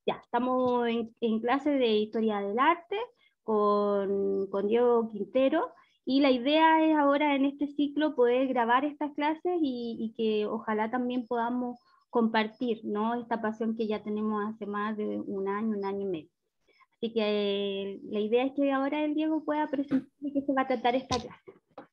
Ya, estamos en clase de Historia del Arte con Diego Quintero y la idea es ahora en este ciclo poder grabar estas clases y que ojalá también podamos compartir, ¿no? Esta pasión que ya tenemos hace más de un año y medio. Así que la idea es que ahora el Diego pueda presentar de qué se va a tratar esta clase.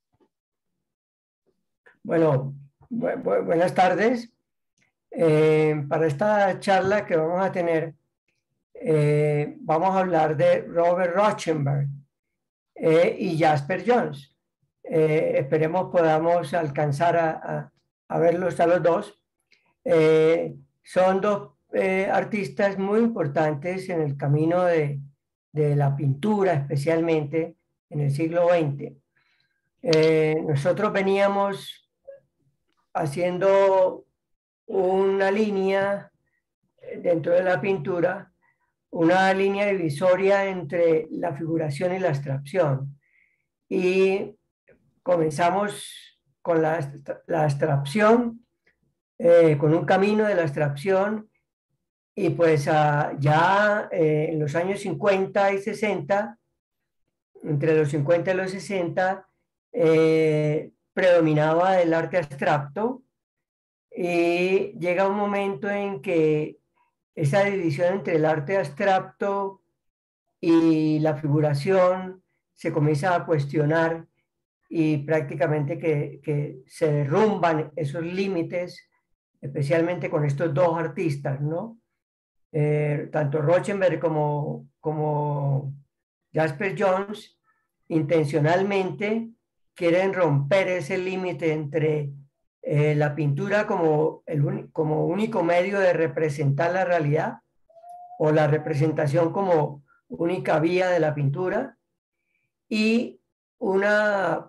Bueno, buenas tardes. Para esta charla que vamos a tener, vamos a hablar de Robert Rauschenberg y Jasper Johns. Esperemos podamos alcanzar a verlos a los dos. Son dos artistas muy importantes en el camino de la pintura, especialmente en el siglo XX. Nosotros veníamos haciendo una línea dentro de la pintura, una línea divisoria entre la figuración y la abstracción. Y comenzamos con la abstracción, con un camino de la abstracción, y pues ya en los años 50 y 60, entre los 50 y los 60, predominaba el arte abstracto, y llega un momento en que esa división entre el arte abstracto y la figuración se comienza a cuestionar y prácticamente que se derrumban esos límites, especialmente con estos dos artistas, ¿no? Tanto Rauschenberg como Jasper Johns intencionalmente quieren romper ese límite entre la pintura como único medio de representar la realidad, o la representación como única vía de la pintura, y una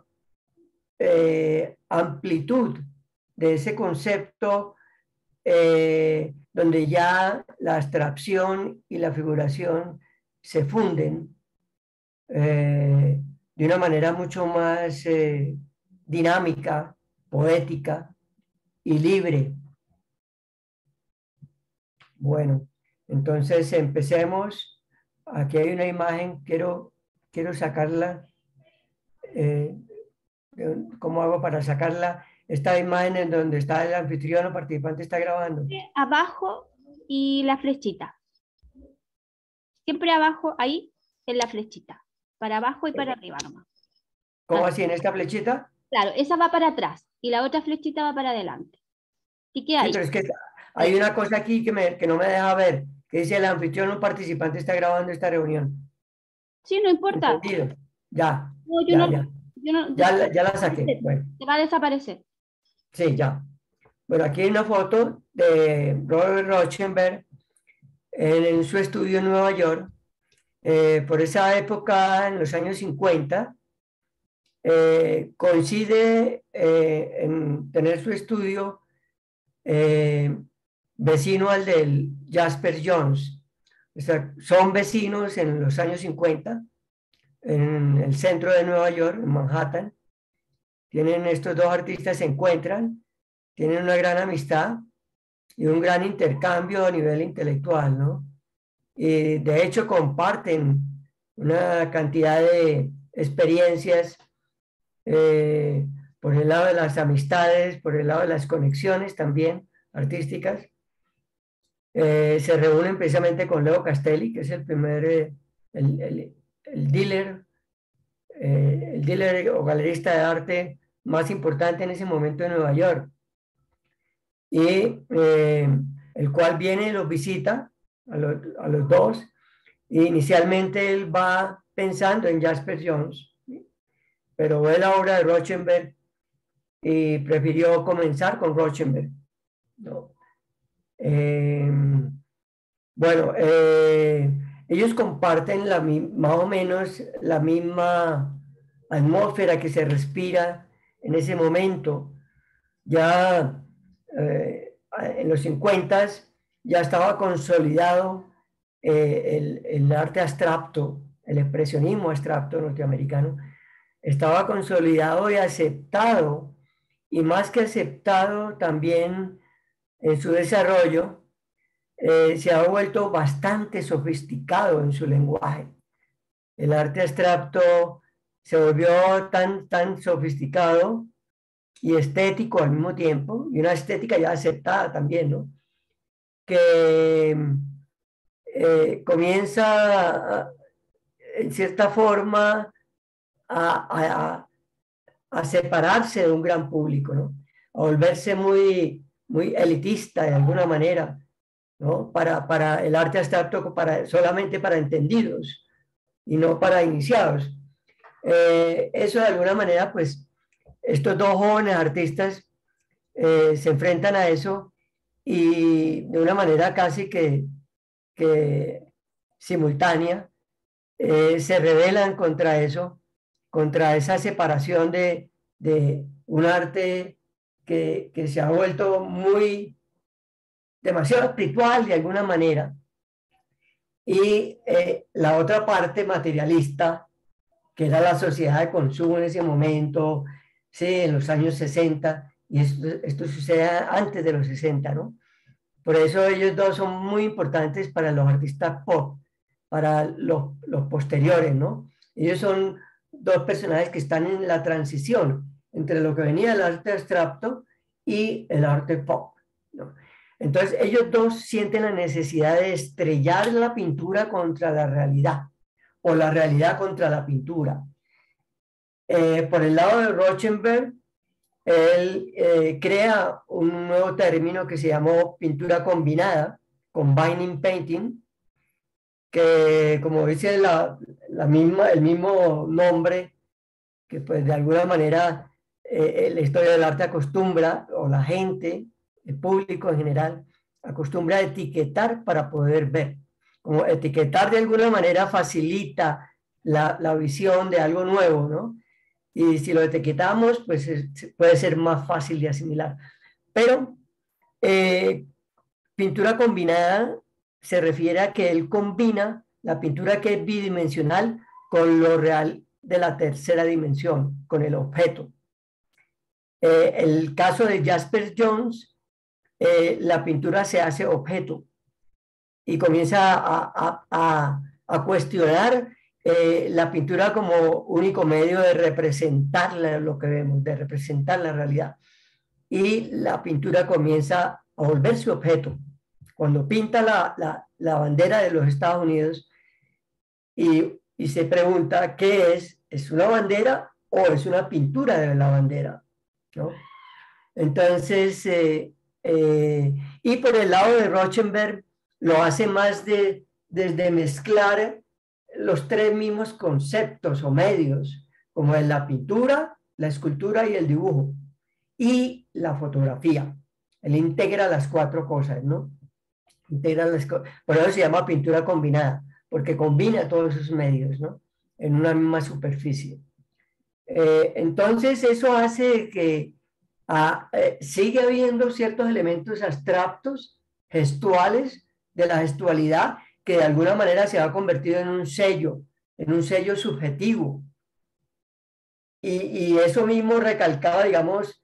amplitud de ese concepto donde ya la abstracción y la figuración se funden de una manera mucho más dinámica, poética y libre. Bueno, entonces empecemos. Aquí hay una imagen, quiero sacarla. ¿Cómo hago para sacarla? Esta imagen en donde está el anfitrión o participante está grabando. Abajo y la flechita. Siempre abajo, ahí, en la flechita. Para abajo y para arriba nomás. ¿Cómo así? ¿En esta flechita? Claro, esa va para atrás y la otra flechita va para adelante. ¿Y qué hay? Sí, pero es que hay una cosa aquí que no me deja ver, que dice el anfitrión o participante está grabando esta reunión. Sí, no importa. ¿Entendido? Ya, No, ya la saqué. Bueno. Te va a desaparecer. Sí, ya. Bueno, aquí hay una foto de Robert Rauschenberg en su estudio en Nueva York. Por esa época, en los años 50, coincide en tener su estudio vecino al del Jasper Johns. O sea, son vecinos en los años 50, en el centro de Nueva York, en Manhattan. Estos dos artistas se encuentran, tienen una gran amistad y un gran intercambio a nivel intelectual, ¿no? Y de hecho comparten una cantidad de experiencias por el lado de las amistades, por el lado de las conexiones también artísticas. Se reúnen precisamente con Leo Castelli, que es el primer, el dealer o galerista de arte más importante en ese momento en Nueva York, y el cual viene y los visita a los dos. Y inicialmente él va pensando en Jasper Johns, pero ve la obra de Rauschenberg y prefirió comenzar con Rauschenberg, ¿no? Bueno, ellos comparten más o menos la misma atmósfera que se respira en ese momento. Ya en los 50 ya estaba consolidado el arte abstracto, el expresionismo abstracto norteamericano, estaba consolidado y aceptado, y más que aceptado también en su desarrollo, se ha vuelto bastante sofisticado en su lenguaje. El arte abstracto se volvió tan sofisticado y estético al mismo tiempo, y una estética ya aceptada también, ¿no? Que comienza en cierta forma a separarse de un gran público, ¿no? A volverse muy elitista de alguna manera, ¿no? Para el arte abstracto, solamente para entendidos y no para iniciados. Eso de alguna manera, pues, estos dos jóvenes artistas se enfrentan a eso y de una manera casi que simultánea se rebelan contra eso, contra esa separación de un arte que se ha vuelto demasiado espiritual de alguna manera, y la otra parte materialista, que era la sociedad de consumo en ese momento, sí, en los años 60, y esto sucede antes de los 60, ¿no? Por eso ellos dos son muy importantes para los artistas pop, para los posteriores, ¿no? Ellos son dos personajes que están en la transición entre lo que venía del arte abstracto y el arte pop, ¿no? Entonces ellos dos sienten la necesidad de estrellar la pintura contra la realidad o la realidad contra la pintura. Por el lado de Rauschenberg, él crea un nuevo término que se llamó pintura combinada, combining painting, que como dice el mismo nombre, que pues de alguna manera la historia del arte acostumbra, o la gente, el público en general, acostumbra a etiquetar para poder ver. Como etiquetar de alguna manera facilita la visión de algo nuevo, ¿no? Y si lo etiquetamos, pues puede ser más fácil de asimilar. Pero eh, pintura combinada se refiere a que él combina la pintura que es bidimensional con lo real de la tercera dimensión, con el objeto. El caso de Jasper Jones, la pintura se hace objeto y comienza a cuestionar la pintura como único medio de representar lo que vemos, de representar la realidad. Y la pintura comienza a volverse objeto. Cuando pinta la bandera de los Estados Unidos y se pregunta qué ¿es una bandera o es una pintura de la bandera? ¿No? Entonces, y por el lado de Rauschenberg, lo hace más desde mezclar los tres mismos conceptos o medios, como es la pintura, la escultura y el dibujo, y la fotografía. Él integra las cuatro cosas, ¿no? Por eso se llama pintura combinada, porque combina todos esos medios, ¿no? En una misma superficie. Entonces, eso hace que sigue habiendo ciertos elementos abstractos, gestuales, de la gestualidad, que de alguna manera se ha convertido en un sello subjetivo. Y eso mismo recalcaba, digamos,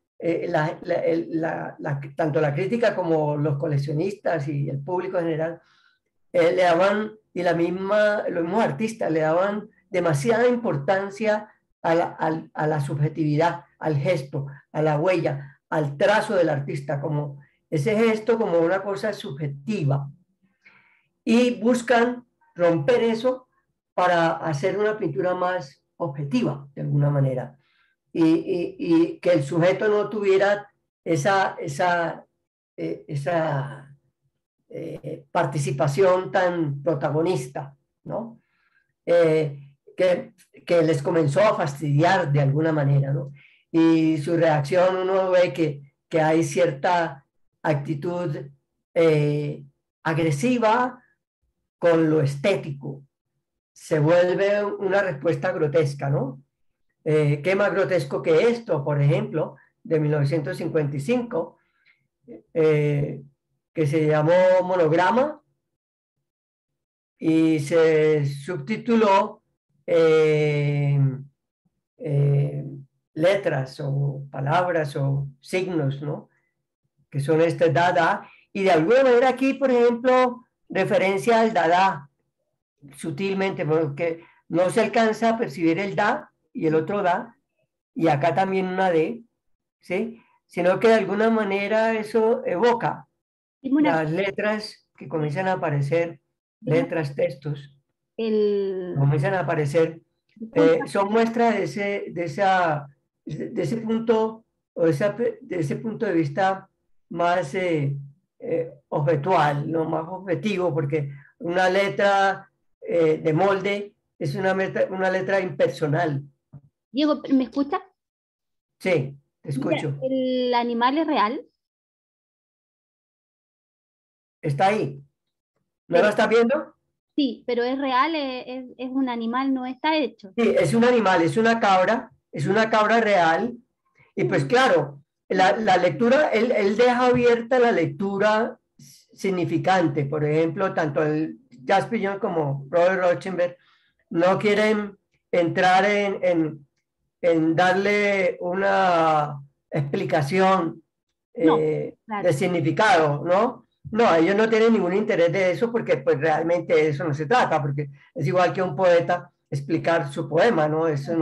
tanto la crítica como los coleccionistas y el público en general, le daban, y los mismos artistas le daban demasiada importancia a la subjetividad, al gesto, a la huella, al trazo del artista, como ese gesto como una cosa subjetiva. Y buscan romper eso para hacer una pintura más objetiva, de alguna manera. Y que el sujeto no tuviera esa participación tan protagonista, ¿no? Que les comenzó a fastidiar de alguna manera, ¿no? Y su reacción, uno ve que hay cierta actitud agresiva con lo estético. Se vuelve una respuesta grotesca, ¿no? ¿Qué más grotesco que esto, por ejemplo, de 1955, que se llamó Monograma y se subtituló letras o palabras o signos, ¿no? Que son este Dada, y de alguna manera aquí, por ejemplo, referencia al Dada, sutilmente, porque no se alcanza a percibir el Da y el otro Da, y acá también una D, ¿sí? Sino que de alguna manera eso evoca Dime una las cosa, letras que comienzan a aparecer, dime letras, textos, el, comienzan a aparecer, disculpa, son muestras de ese punto, o de ese punto de vista más objetual, ¿no? Más objetivo, porque una letra de molde es una letra impersonal. Diego, ¿me escucha? Sí, te Mira, escucho. ¿el animal es real? Está ahí. ¿No lo Pero estás viendo? sí, pero es real, es un animal, no está hecho. Sí, es un animal, es una cabra real. Y pues claro, la lectura, él deja abierta la lectura significante. Por ejemplo, tanto el Jaspillon como Robert Rauschenberg no quieren entrar en darle una explicación No, de claro. significado, ¿no? No, ellos no tienen ningún interés de eso porque pues realmente de eso no se trata, porque es igual que un poeta explicar su poema, ¿no? Eso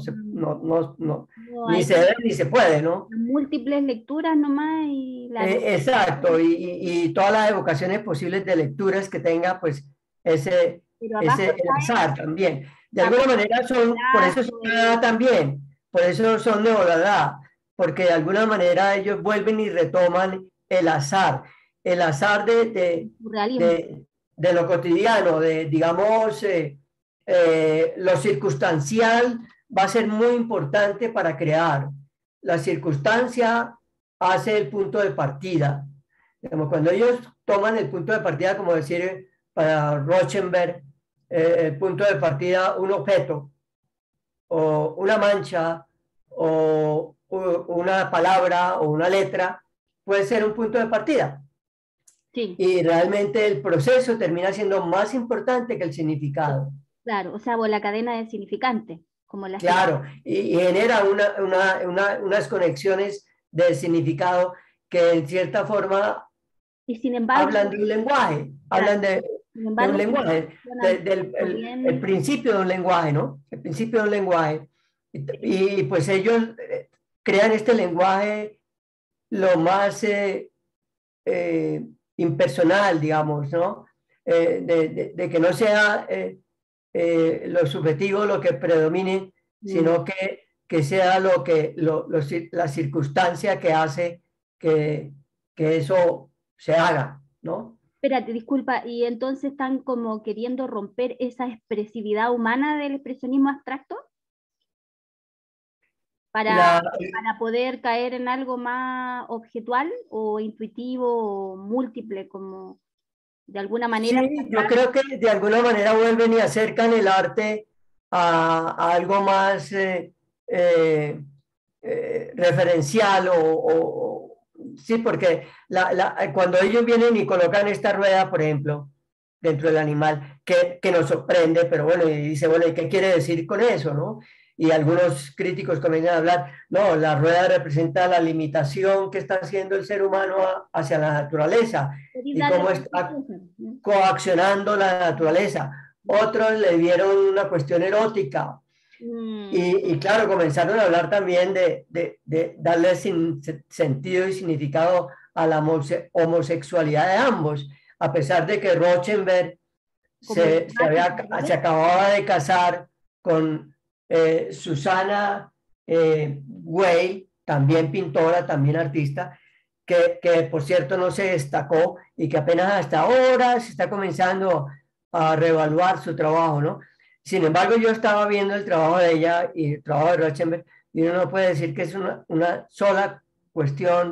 No, ni hay se debe ni se puede, ¿no? múltiples lecturas nomás y la Exacto, narración, y todas las evocaciones posibles de lecturas que tenga, pues pero abajo el azar también. De alguna abajo manera son, por eso son relato, Dada también, por eso son neodada, porque de alguna manera ellos vuelven y retoman el azar el surrealismo. de, de lo cotidiano, de, digamos, lo circunstancial va a ser muy importante para crear. La circunstancia hace el punto de partida. Digamos, cuando ellos toman el punto de partida, como decir para Rauschenberg, el punto de partida, un objeto o una mancha o una palabra o una letra, puede ser un punto de partida. Sí, Y realmente el proceso termina siendo más importante que el significado. claro, o sea, o la cadena de significantes, como la Claro, y genera unas conexiones de significado que en cierta forma y sin embargo, hablan de un lenguaje, claro, hablan sin de un embargo, lenguaje, funcionan el bien, principio de un lenguaje, ¿no? El principio de un lenguaje. Pues ellos crean este lenguaje lo más eh, impersonal, digamos, ¿no? De que no sea lo subjetivo lo que predomine, mm, sino que sea la circunstancia que hace que, que eso se haga, ¿no? espérate, disculpa, y entonces están como queriendo romper esa expresividad humana del expresionismo abstracto para, La, para poder caer en algo más objetual o intuitivo o múltiple, como de alguna manera sí, yo pasar. creo que de alguna manera vuelven y acercan el arte a algo más eh, referencial sí, porque cuando ellos vienen y colocan esta rueda, por ejemplo, dentro del animal, que nos sorprende, pero bueno, y dice, bueno, ¿y qué quiere decir con eso, no? Y algunos críticos comienzan a hablar, no, la rueda representa la limitación que está haciendo el ser humano hacia la naturaleza ¿Queréis y darle cómo una está explicación? ¿No? coaccionando la naturaleza. Otros le dieron una cuestión erótica Mm, y claro, comenzaron a hablar también de darle sentido y significado a la homosexualidad de ambos, a pesar de que Rauschenberg como se acababa de casar con Susana Weil, también pintora, también artista, que por cierto no se destacó y que apenas hasta ahora se está comenzando a reevaluar su trabajo, ¿no? Sin embargo, yo estaba viendo el trabajo de ella y el trabajo de Rauschenberg y uno no puede decir que es una sola cuestión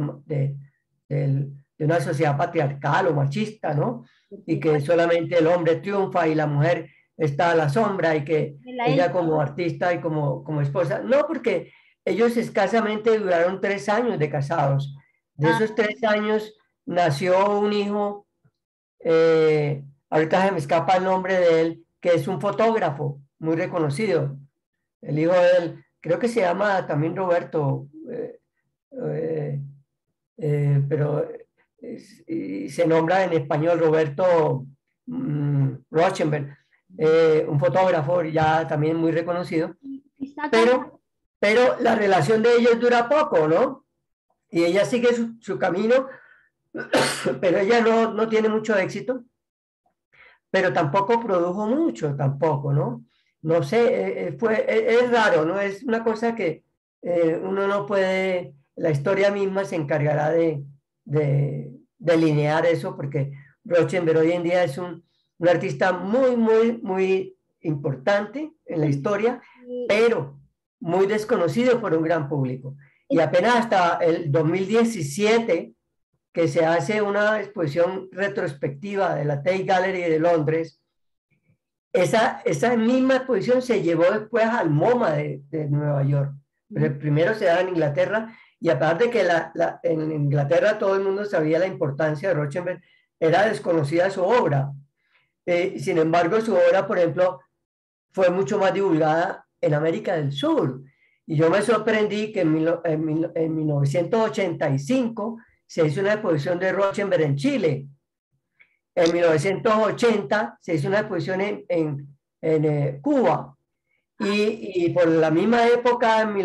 de una sociedad patriarcal o machista, ¿no? por Y que supuesto, solamente el hombre triunfa y la mujer está a la sombra y que ella, ella como artista y como esposa, no, porque ellos escasamente duraron 3 años de casados. De ah, esos 3 años nació un hijo, ahorita se me escapa el nombre de él, que es un fotógrafo muy reconocido. El hijo de él, creo que se llama también Roberto, pero y se nombra en español Roberto Rauschenberg, un fotógrafo ya también muy reconocido, Y sacan, pero la relación de ellos dura poco, ¿no? Y ella sigue su camino, pero ella no tiene mucho éxito, pero tampoco produjo mucho, tampoco, ¿no? No sé, es raro, ¿no? Es una cosa que uno no puede, la historia misma se encargará de delinear eso, porque Rauschenberg hoy en día es un artista muy importante en la historia, pero muy desconocido por un gran público. Y apenas hasta el 2017 que se hace una exposición retrospectiva de la Tate Gallery de Londres, esa misma exposición se llevó después al MoMA de Nueva York. Pero primero se da en Inglaterra, y aparte de que en Inglaterra todo el mundo sabía la importancia de Rauschenberg, era desconocida su obra. Sin embargo, su obra, por ejemplo, fue mucho más divulgada en América del Sur. Y yo me sorprendí que en 1985 se hizo una exposición de Rauschenberg en Chile. En 1980 se hizo una exposición en Cuba. Y por la misma época, en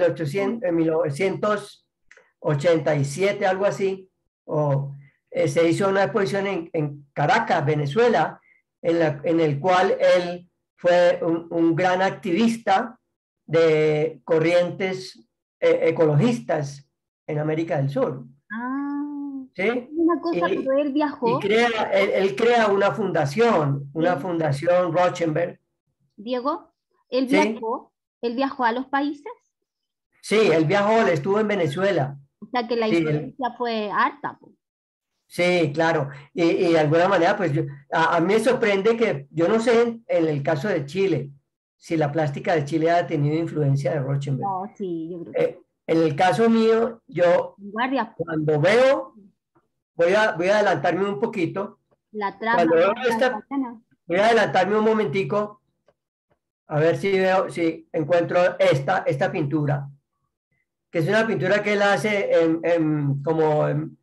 1987, algo así, se hizo una exposición en Caracas, Venezuela, en el cual él fue un gran activista de corrientes ecologistas en América del Sur. ah, ¿Sí? una cosa, pero él Y viajó, él crea una fundación Rauschenberg, Diego, ¿sí? él viajó a los países, Sí, él viajó, él estuvo en Venezuela. o sea que la Sí, influencia fue harta, po. sí, claro. Y de alguna manera, pues a mí me sorprende que, yo no sé en el caso de Chile, si la plástica de Chile ha tenido influencia de Rauschenberg. No, sí, yo creo que sí. En el caso mío, yo Guardia, cuando veo, voy a adelantarme un poquito, la trama cuando veo guardia esta, italiana. voy a adelantarme un momentico, a ver si encuentro esta pintura, que es una pintura que él hace como en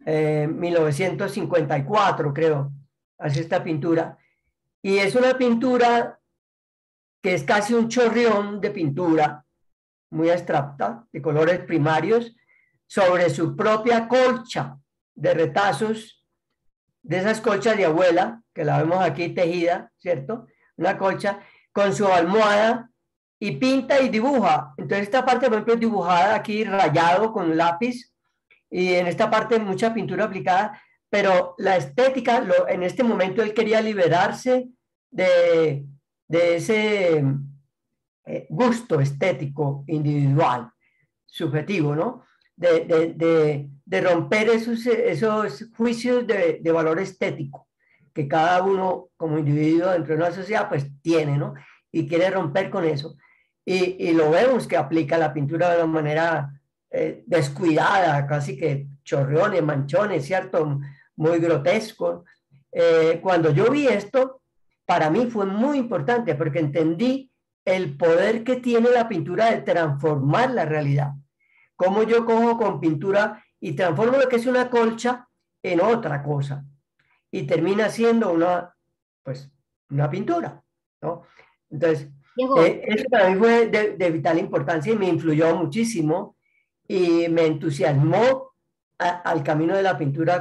1954, creo, hace esta pintura. Y es una pintura que es casi un chorrión de pintura, muy abstracta, de colores primarios, sobre su propia colcha de retazos, de esas colchas de abuela, que la vemos aquí tejida, ¿cierto? Una colcha con su almohada, y pinta y dibuja. Entonces esta parte, por ejemplo, es dibujada aquí rayado con lápiz, y en esta parte mucha pintura aplicada, pero la estética, en este momento él quería liberarse de ese gusto estético individual, subjetivo, ¿no? De romper esos juicios de valor estético que cada uno como individuo dentro de una sociedad pues tiene, ¿no? Y quiere romper con eso. Y lo vemos que aplica la pintura de una manera descuidada, casi que chorreones, manchones, ¿cierto? Muy grotesco. Cuando yo vi esto, para mí fue muy importante porque entendí el poder que tiene la pintura de transformar la realidad. Cómo yo cojo con pintura y transformo lo que es una colcha en otra cosa y termina siendo pues, una pintura, ¿no? Entonces, Diego, eso para mí fue de vital importancia y me influyó muchísimo y me entusiasmó al camino de la pintura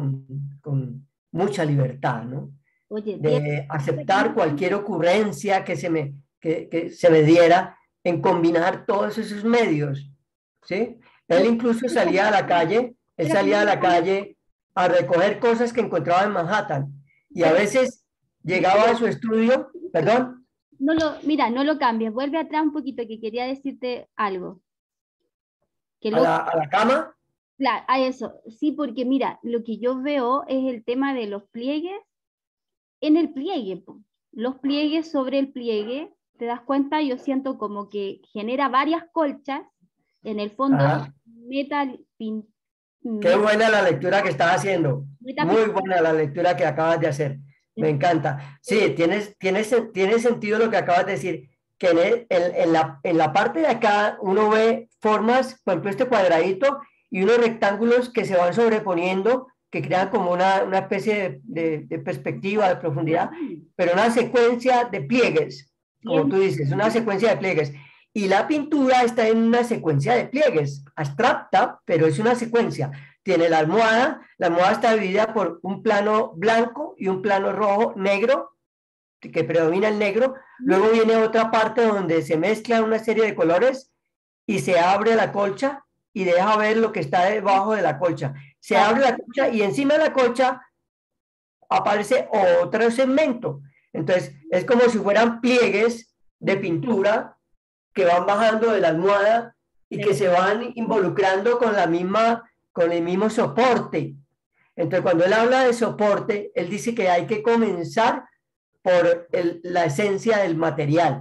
con mucha libertad, ¿no? oye, Diego, De aceptar cualquier ocurrencia que se me diera en combinar todos esos medios, ¿sí? Él incluso salía a la calle, él espérate, salía a la calle a recoger cosas que encontraba en Manhattan y a espérate. veces llegaba a su estudio, perdón, Mira, no lo cambies, vuelve atrás un poquito que quería decirte algo. Que lo, a la cama. claro, a eso, sí, porque mira, lo que yo veo es el tema de los pliegues en el pliegue, po. Los pliegues sobre el pliegue, ¿te das cuenta? Yo siento como que genera varias colchas, en el fondo, Ajá. metal, pin, Qué met- buena la lectura que estás haciendo. Muy metapintura. buena la lectura que acabas de hacer. Me encanta. Sí, tiene sentido lo que acabas de decir, que en la parte de acá uno ve formas, por ejemplo, este cuadradito y unos rectángulos que se van sobreponiendo que crean como una especie de perspectiva, de profundidad, pero una secuencia de pliegues, como tú dices, una secuencia de pliegues. Y la pintura está en una secuencia de pliegues, abstracta, pero es una secuencia. Tiene la almohada está dividida por un plano blanco y un plano rojo, negro, que predomina el negro. Luego viene otra parte donde se mezclan una serie de colores y se abre la colcha y deja ver lo que está debajo de la colcha. Se abre la colcha y encima de la colcha aparece otro segmento. Entonces, es como si fueran pliegues de pintura que van bajando de la almohada y que se van involucrando con el mismo soporte. Entonces, cuando él habla de soporte, él dice que hay que comenzar por la esencia del material.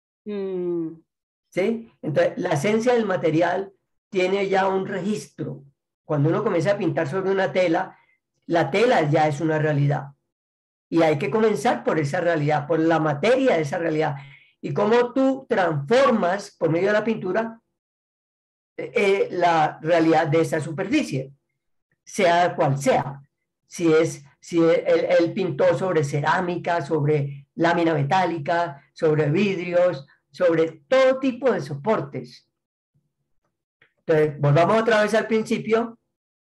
¿Sí? Entonces, la esencia del material tiene ya un registro. Cuando uno comienza a pintar sobre una tela, la tela ya es una realidad. Y hay que comenzar por esa realidad, por la materia de esa realidad. Y cómo tú transformas, por medio de la pintura, la realidad de esa superficie, sea cual sea. Si él pintó sobre cerámica, sobre lámina metálica, sobre vidrios, sobre todo tipo de soportes. Entonces, volvamos otra vez al principio.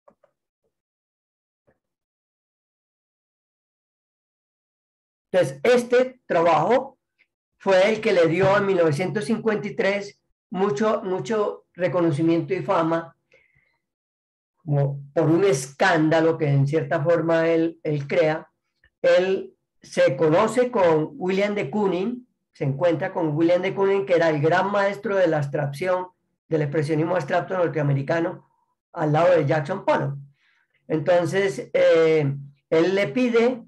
Entonces, este trabajo fue el que le dio en 1953 mucho reconocimiento y fama, como por un escándalo que en cierta forma él crea. Él se conoce con William de Kooning, se encuentra con William de Kooning, que era el gran maestro de la abstracción, del expresionismo abstracto norteamericano, al lado de Jackson Pollock. Entonces, él le pide,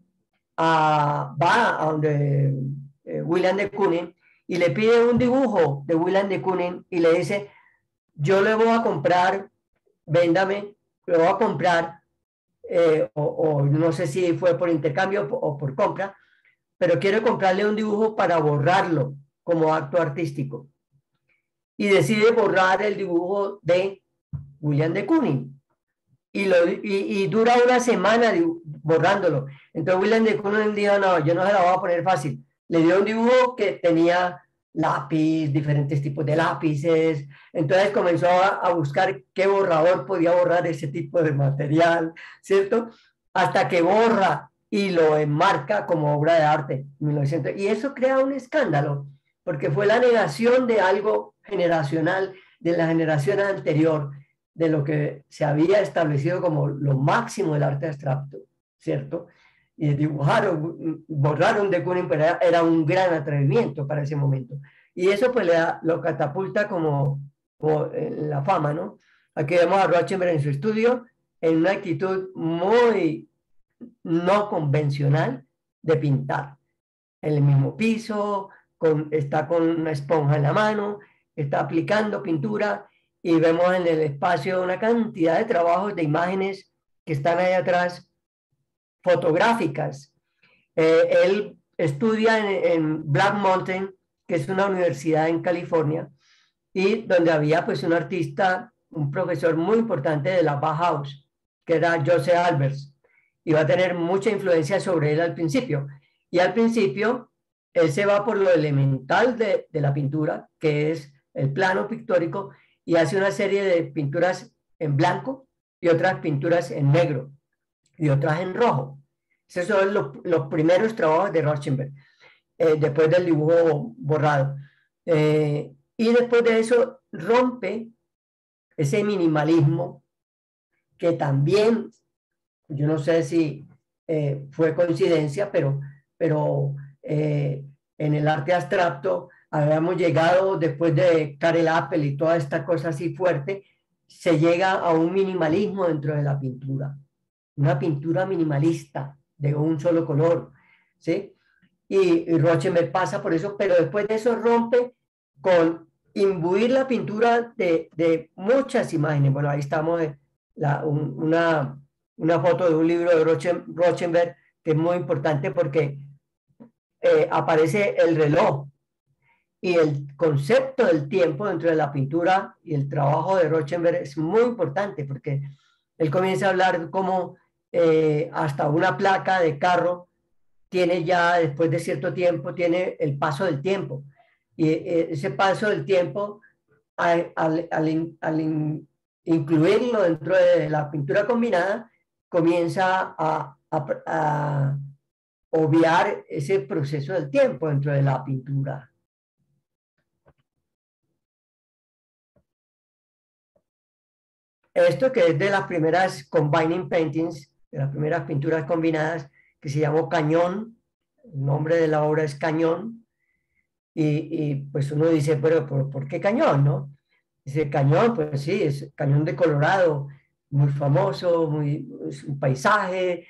va a donde William de Kooning y le pide un dibujo de William de Kooning y le dice, yo le voy a comprar, véndame, le voy a comprar, o no sé si fue por intercambio o por compra, pero quiero comprarle un dibujo para borrarlo como acto artístico. Y decide borrar el dibujo de William de Kooning. Y dura una semana borrándolo. Entonces William de Kooning dijo, no, yo no se la voy a poner fácil. Le dio un dibujo que tenía lápiz, diferentes tipos de lápices. Entonces comenzó a buscar qué borrador podía borrar ese tipo de material, ¿cierto? Hasta que borra y lo enmarca como obra de arte. 1900. Y eso crea un escándalo, porque fue la negación de algo generacional, de la generación anterior, de lo que se había establecido como lo máximo del arte abstracto, ¿cierto? Y dibujaron, borraron de Kooning, pero era un gran atrevimiento para ese momento. Y eso pues lo catapulta como la fama, ¿no? Aquí vemos a Rauschenberg en su estudio, en una actitud muy no convencional de pintar. En el mismo piso, está con una esponja en la mano, está aplicando pintura, y vemos en el espacio una cantidad de trabajos, de imágenes que están ahí atrás, fotográficas. Él estudia en Black Mountain, que es una universidad en California, y donde había pues un artista, un profesor muy importante de la Bauhaus, que era Joseph Albers, y va a tener mucha influencia sobre él al principio. Y al principio, él se va por lo elemental de la pintura, que es el plano pictórico, y hace una serie de pinturas en blanco y otras pinturas en negro y otras en rojo. Esos son los primeros trabajos de Rauschenberg, después del dibujo borrado. Y después de eso rompe ese minimalismo que también, yo no sé si fue coincidencia, pero en el arte abstracto habíamos llegado después de Karel Appel y toda esta cosa así fuerte, se llega a un minimalismo dentro de la pintura, una pintura minimalista de un solo color, ¿sí? Y Rauschenberg pasa por eso, pero después de eso rompe con imbuir la pintura de muchas imágenes. Bueno, ahí estamos, una foto de un libro de Rauschenberg que es muy importante porque aparece el reloj y el concepto del tiempo dentro de la pintura y el trabajo de Rauschenberg es muy importante porque él comienza a hablar de cómo hasta una placa de carro, tiene ya, después de cierto tiempo, tiene el paso del tiempo. Y ese paso del tiempo, al incluirlo dentro de la pintura combinada, comienza a obviar ese proceso del tiempo dentro de la pintura. Esto que es de las primeras combining paintings, de las primeras pinturas combinadas, que se llamó Cañón. El nombre de la obra es Cañón. Y pues uno dice, pero ¿por qué Cañón, no? Dice Cañón, pues sí, es Cañón de Colorado, muy famoso, es un paisaje.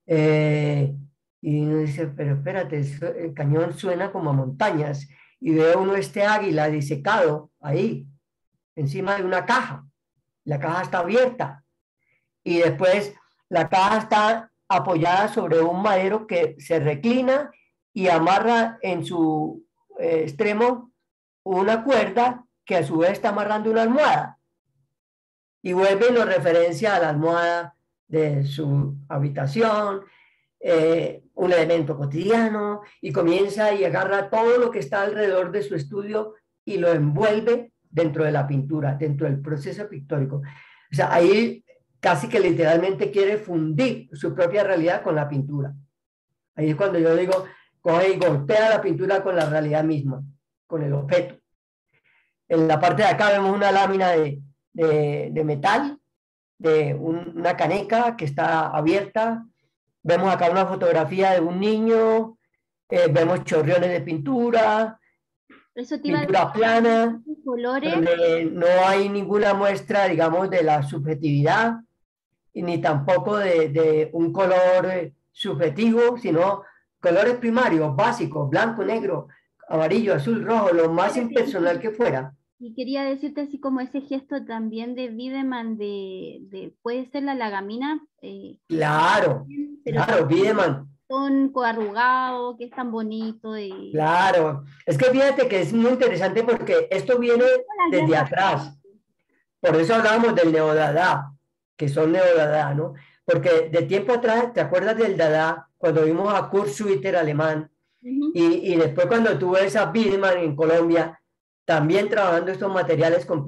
Y uno dice, pero espérate, el Cañón suena como a montañas. Y ve uno este águila disecado ahí, encima de una caja. La caja está abierta y después la caja está apoyada sobre un madero que se reclina y amarra en su extremo una cuerda que a su vez está amarrando una almohada y vuelve y lo referencia a la almohada de su habitación, un elemento cotidiano, y comienza y agarra todo lo que está alrededor de su estudio y lo envuelve dentro de la pintura, dentro del proceso pictórico. O sea, ahí casi que literalmente quiere fundir su propia realidad con la pintura. Ahí es cuando yo digo, coge y golpea la pintura con la realidad misma, con el objeto. En la parte de acá vemos una lámina de metal, de una caneca que está abierta. Vemos acá una fotografía de un niño, vemos chorriones de pintura, Eso te iba a pintura decir, plana, colores. donde no hay ninguna muestra, digamos, de la subjetividad, y ni tampoco de un color subjetivo, sino colores primarios, básicos, blanco, negro, amarillo, azul, rojo, lo más impersonal que fuera. Y quería decirte así como ese gesto también de Wiedemann puede ser la lagamina, Claro, pero claro, Wiedemann. son coarrugado, que es tan bonito. Claro, es que fíjate que es muy interesante porque esto viene desde atrás. Por eso hablábamos del neodadá, que son neodadá, ¿no? Porque de tiempo atrás, ¿te acuerdas del dada? Cuando vimos a Kurt Schwitter, alemán, y después cuando tuve esa Wiedemann en Colombia, también trabajando estos materiales con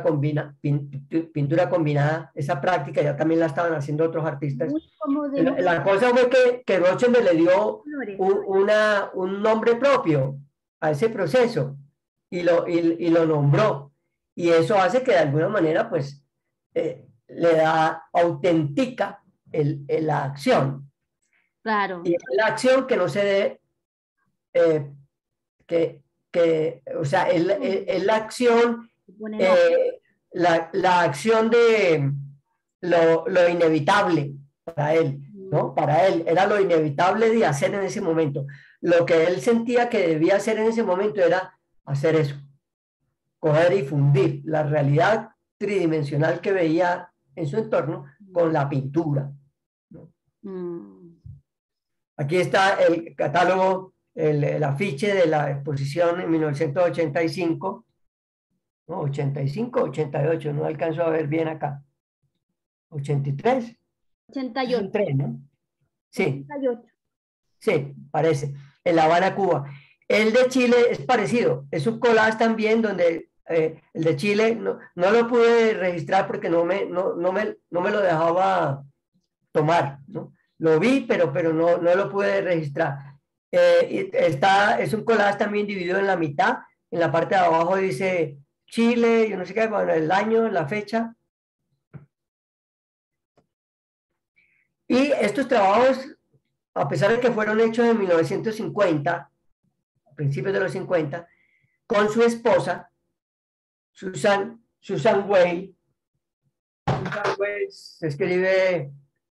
pintura combinada, esa práctica ya también la estaban haciendo otros artistas. La cosa fue que Rauschenberg le dio un nombre propio a ese proceso y lo nombró. Y eso hace que de alguna manera, pues, le da, autentica la acción. Claro. Y la acción que no se dé, o sea, es la acción, la acción de lo inevitable para él, ¿no? Para él era lo inevitable de hacer en ese momento. Lo que él sentía que debía hacer en ese momento era hacer eso, coger y fundir la realidad tridimensional que veía en su entorno con la pintura, ¿no? Aquí está el catálogo, el afiche de la exposición en 1985, ¿no? 85, 88, no alcanzo a ver bien acá. 83. 88. 83, ¿no? Sí. 88. Sí, parece. En La Habana, Cuba. El de Chile es parecido. Es un collage también donde el de Chile no lo pude registrar porque no me lo dejaba tomar, ¿no? Lo vi, pero no lo pude registrar. Es un collage también dividido en la mitad. En la parte de abajo dice Chile, yo no sé qué, bueno, el año, la fecha. Y estos trabajos, a pesar de que fueron hechos en 1950, a principios de los 50, con su esposa, Susan Weil. Susan Weil se escribe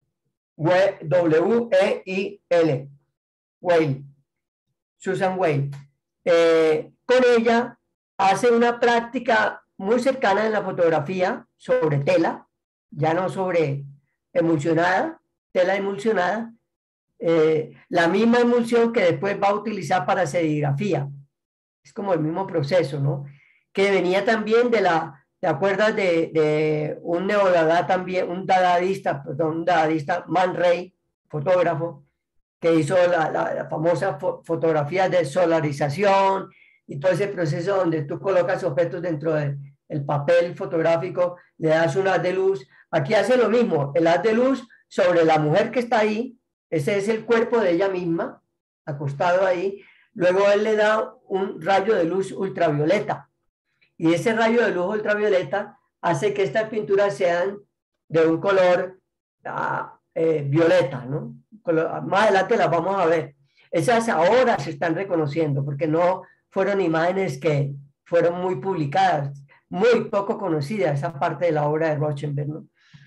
W-E-I-L. Weil. Susan Weil. Con ella hace una práctica muy cercana en la fotografía sobre tela, ya no sobre emulsionada, tela emulsionada, la misma emulsión que después va a utilizar para serigrafía. Es como el mismo proceso, ¿no? Que venía también de la ¿Te acuerdas de un neodada también, un dadaísta, Man Ray, fotógrafo, que hizo la famosa fotografía de solarización y todo ese proceso donde tú colocas objetos dentro del papel fotográfico, le das un haz de luz? Aquí hace lo mismo, el haz de luz sobre la mujer que está ahí, ese es el cuerpo de ella misma, acostado ahí, luego él le da un rayo de luz ultravioleta, y ese rayo de luz ultravioleta hace que estas pinturas sean de un color violeta, ¿no? Más adelante las vamos a ver. Esas ahora se están reconociendo porque no fueron imágenes que fueron muy publicadas, muy poco conocida esa parte de la obra de Rauschenberg, ¿no?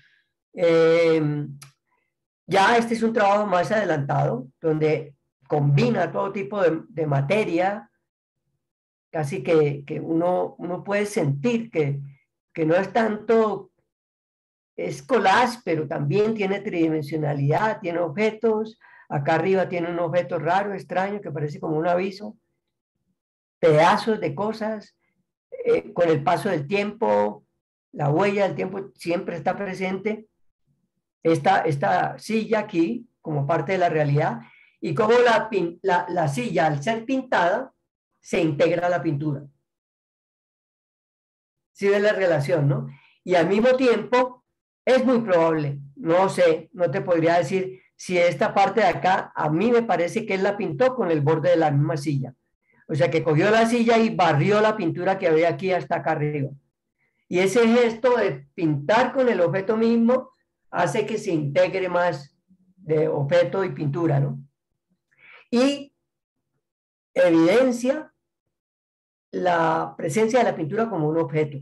Ya este es un trabajo más adelantado, donde combina todo tipo de materia, casi que uno puede sentir que no es tanto, es collage, pero también tiene tridimensionalidad, tiene objetos. Acá arriba tiene un objeto raro, extraño, que parece como un aviso, pedazos de cosas. Con el paso del tiempo, la huella del tiempo siempre está presente. Esta silla aquí, como parte de la realidad, y cómo la silla, al ser pintada, se integra a la pintura. ¿Sí ves la relación, no? Y al mismo tiempo, es muy probable, no sé, no te podría decir si esta parte de acá, a mí me parece que él la pintó con el borde de la misma silla. O sea, que cogió la silla y barrió la pintura que había aquí hasta acá arriba. Y ese gesto de pintar con el objeto mismo hace que se integre más de objeto y pintura, ¿no? Y evidencia la presencia de la pintura como un objeto.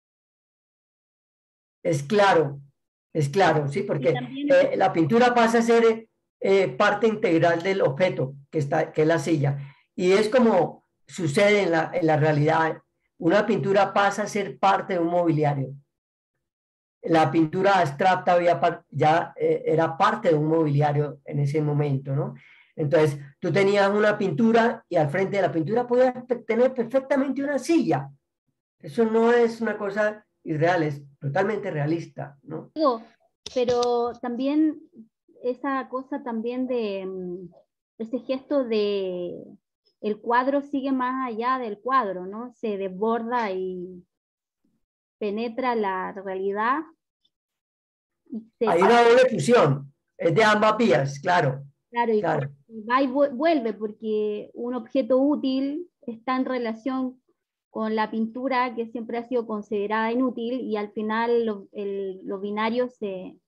Es claro, ¿sí? Porque la pintura pasa a ser parte integral del objeto que es la silla. Y es como sucede en la realidad. Una pintura pasa a ser parte de un mobiliario. La pintura abstracta ya era parte de un mobiliario en ese momento, ¿no? Entonces, tú tenías una pintura y al frente de la pintura podías tener perfectamente una silla. Eso no es una cosa irreal, es totalmente realista, ¿no? Pero también esa cosa también de ese gesto de el cuadro sigue más allá del cuadro, ¿no? Se desborda y penetra la realidad. Hay una doble fusión, es de ambas vías, claro. Claro, y claro. va y vuelve porque un objeto útil está en relación con la pintura que siempre ha sido considerada inútil y al final lo binario se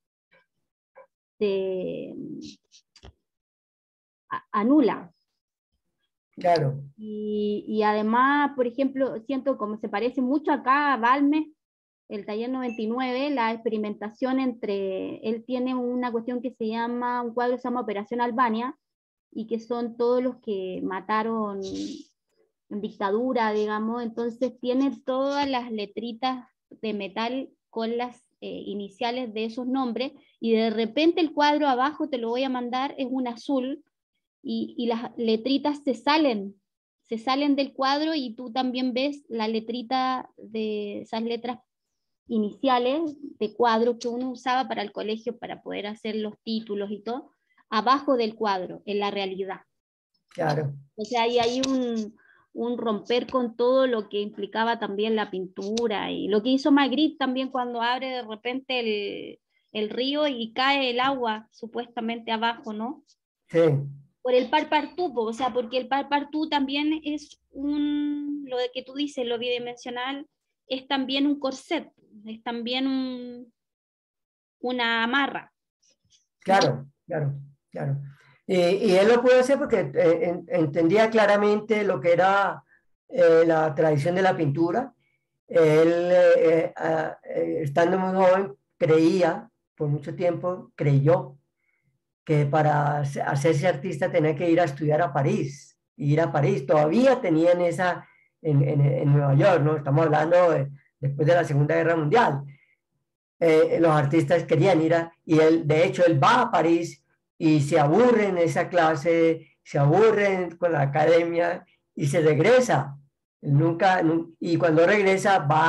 anula. Claro. Y además, por ejemplo, siento como se parece mucho acá a Balmes, el taller 99, la experimentación él tiene una cuestión que se llama, un cuadro que se llama Operación Albania, y que son todos los que mataron en dictadura, digamos, entonces tiene todas las letritas de metal con las iniciales de esos nombres, y de repente el cuadro abajo, te lo voy a mandar, es un azul, y las letritas se salen del cuadro, y tú también ves la letrita de esas letras iniciales de cuadro que uno usaba para el colegio para poder hacer los títulos y todo, abajo del cuadro, en la realidad. Claro. O sea, ahí hay un romper con todo lo que implicaba también la pintura, y lo que hizo Magritte también cuando abre de repente el río y cae el agua supuestamente abajo, ¿no? Sí. Por el parpartú, o sea, porque el parpartú también es lo de que tú dices, lo bidimensional, es también un corset, es también una amarra. Claro, claro, claro. Y él lo pudo hacer porque entendía claramente lo que era la tradición de la pintura. Él, estando muy joven, por mucho tiempo, creyó que para hacerse artista tenía que ir a estudiar a París, ir a París. Todavía tenían en Nueva York, ¿no? Estamos hablando después de la Segunda Guerra Mundial. Los artistas querían y él, de hecho, él va a París y se aburre en esa clase, se aburre con la academia y se regresa. Y cuando regresa va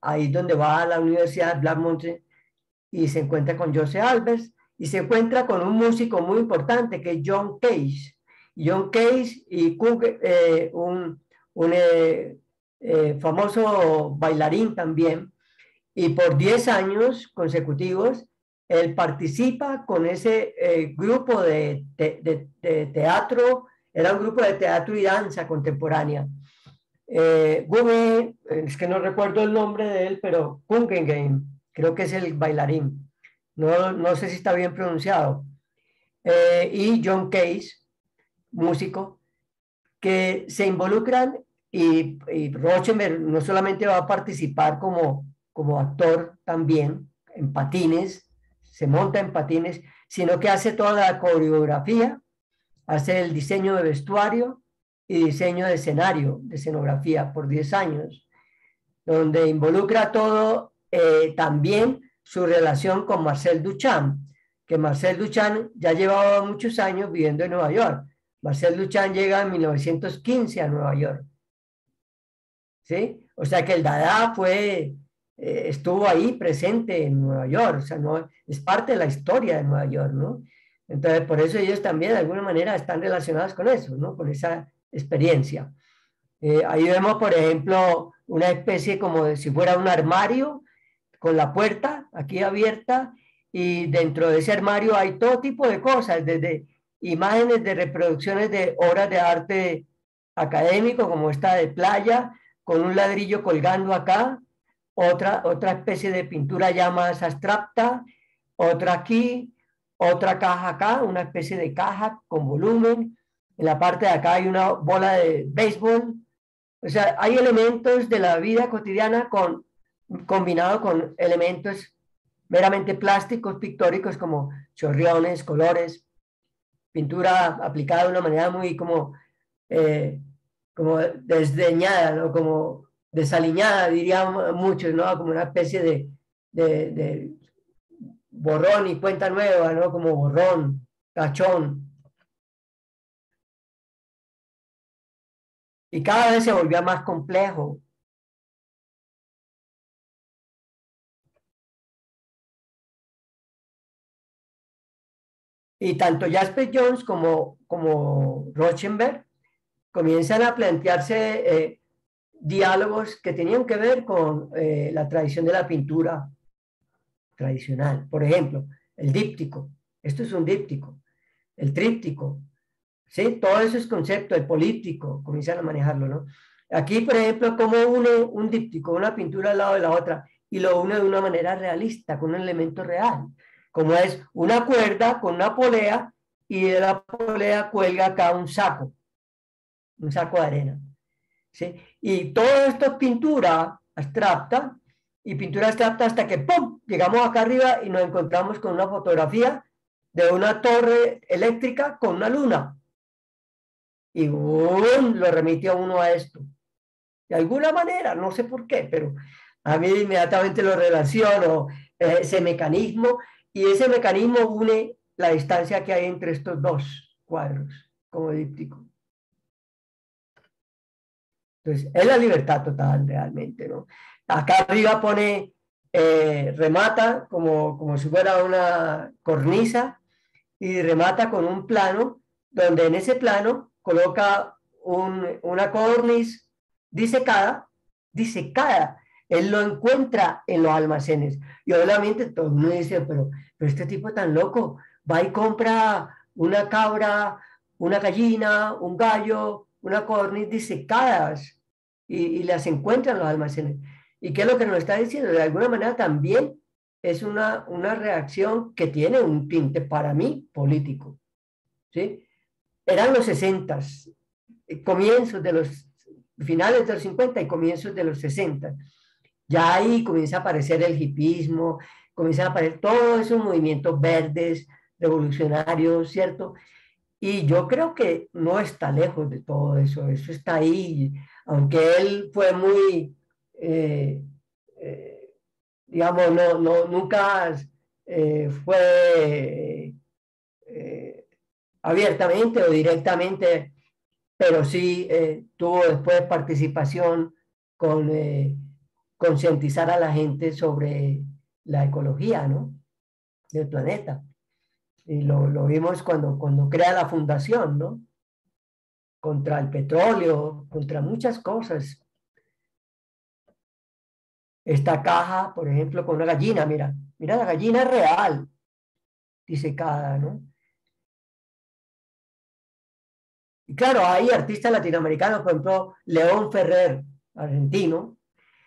ahí donde va a la Universidad de Blackmont y se encuentra con Joseph Albers y se encuentra con un músico muy importante que es John Cage. John Cage y un famoso bailarín también, y por 10 años consecutivos él participa con ese grupo de teatro, era un grupo de teatro y danza contemporánea. Es que no recuerdo el nombre de él, pero Guggenheim, creo que es el bailarín, no sé si está bien pronunciado, y John Cage, músico, que se involucran y Rauschenberg no solamente va a participar como actor también en patines, se monta en patines, sino que hace toda la coreografía, hace el diseño de vestuario y diseño de escenario, de escenografía por 10 años, donde involucra todo también su relación con Marcel Duchamp, que Marcel Duchamp ya llevaba muchos años viviendo en Nueva York. Marcel Duchamp llega en 1915 a Nueva York, ¿sí? O sea que el Dada estuvo ahí presente en Nueva York, o sea, no, es parte de la historia de Nueva York, ¿no? Entonces, por eso ellos también de alguna manera están relacionados con eso, ¿no? Con esa experiencia. Ahí vemos, por ejemplo, una especie como de si fuera un armario con la puerta aquí abierta y dentro de ese armario hay todo tipo de cosas, desde imágenes de reproducciones de obras de arte académico como esta de playa, con un ladrillo colgando acá, otra especie de pintura ya más abstracta, otra aquí, otra caja acá, una especie de caja con volumen. En la parte de acá hay una bola de béisbol. O sea, hay elementos de la vida cotidiana combinado con elementos meramente plásticos, pictóricos, como chorriones, colores, pintura aplicada de una manera muy eh, como desdeñada, ¿no? Como desaliñada, dirían muchos, ¿no? Como una especie de borrón y cuenta nueva, ¿no? Como borrón, cachón. Y cada vez se volvía más complejo. Y tanto Jasper Jones como Rauschenberg comienzan a plantearse diálogos que tenían que ver con la tradición de la pintura tradicional. Por ejemplo, el díptico. Esto es un díptico. El tríptico. ¿Sí? Todos esos conceptos, el políptico, comienzan a manejarlo, ¿no? Aquí, por ejemplo, cómo une un díptico, una pintura al lado de la otra, y lo une de una manera realista, con un elemento real, como es una cuerda con una polea, y de la polea cuelga acá un saco de arena, ¿sí? Y todo esto es pintura abstracta hasta que ¡pum! Llegamos acá arriba y nos encontramos con una fotografía de una torre eléctrica con una luna. Y ¡bum! Lo remite a uno a esto. De alguna manera, no sé por qué, pero a mí inmediatamente lo relaciono, ese mecanismo, y ese mecanismo une la distancia que hay entre estos dos cuadros, como díptico. Entonces, es la libertad total realmente, ¿no? Acá arriba pone, remata como si fuera una cornisa y remata con un plano, donde en ese plano coloca una cornis disecada. Él lo encuentra en los almacenes. Y obviamente todo el mundo dice, pero este tipo tan loco, va y compra una cabra, una gallina, un gallo, una cornis disecadas y las encuentra en los almacenes. ¿Y qué es lo que nos está diciendo? De alguna manera también es una reacción que tiene un tinte para mí político, ¿sí? Eran los 60, comienzos de los finales de los 50 y comienzos de los 60. Ya ahí comienza a aparecer el hipismo, comienzan a aparecer todos esos movimientos verdes, revolucionarios, ¿cierto? Y yo creo que no está lejos de todo eso, eso está ahí, aunque él fue muy, eh, eh, digamos, nunca fue abiertamente o directamente, pero sí tuvo después participación con concientizar a la gente sobre la ecología, ¿no? Del planeta. Y lo vimos cuando crea la fundación, ¿no? Contra el petróleo, contra muchas cosas. Esta caja, por ejemplo, con una gallina, mira, mira la gallina real, disecada, ¿no? Y claro, hay artistas latinoamericanos, por ejemplo, León Ferrer, argentino,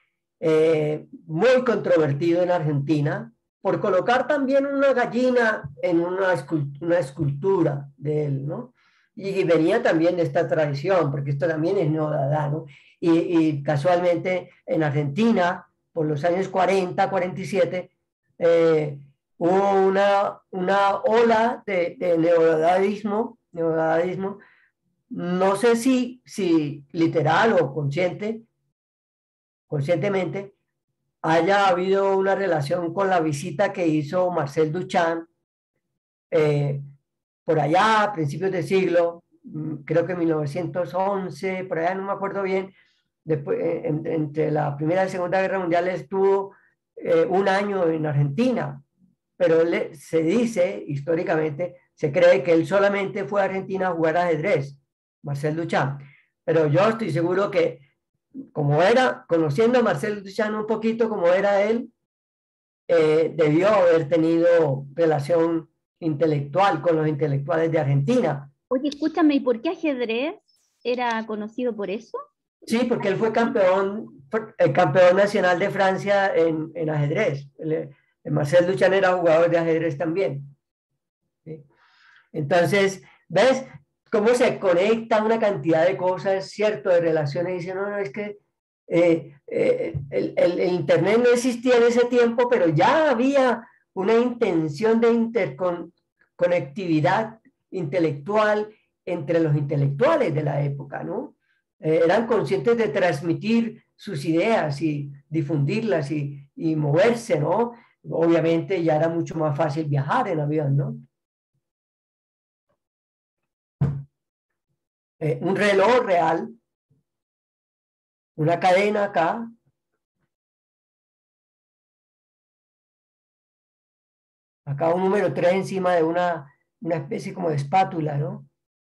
muy controvertido en Argentina, por colocar también una gallina en una escultura de él, ¿no? Y venía también de esta tradición, porque esto también es no-dada, ¿no? Y casualmente en Argentina, por los años 40, 47, hubo una ola de neodadaísmo, no sé si literal o conscientemente, haya habido una relación con la visita que hizo Marcel Duchamp eh, por allá a principios de siglo, creo que 1911, por allá no me acuerdo bien, después, entre la Primera y la Segunda Guerra Mundial estuvo un año en Argentina, pero se dice históricamente, se cree que él solamente fue a Argentina a jugar ajedrez, Marcel Duchamp, pero yo estoy seguro que como era, conociendo a Marcel Duchamp un poquito como era él, debió haber tenido relación intelectual con los intelectuales de Argentina. Oye, escúchame, ¿y por qué ajedrez era conocido por eso? Sí, porque él fue campeón nacional de Francia en ajedrez. Marcel Duchamp era jugador de ajedrez también. ¿Sí? Entonces, ¿ves cómo se conecta una cantidad de cosas, cierto, de relaciones? Y dicen, no, no, es que el Internet no existía en ese tiempo, pero ya había una intención de interconectividad intelectual entre los intelectuales de la época, ¿no? Eran conscientes de transmitir sus ideas y difundirlas y moverse, ¿no? Obviamente ya era mucho más fácil viajar en avión, ¿no? Un reloj real, una cadena acá, acá un número 3 encima de una especie como de espátula, ¿no?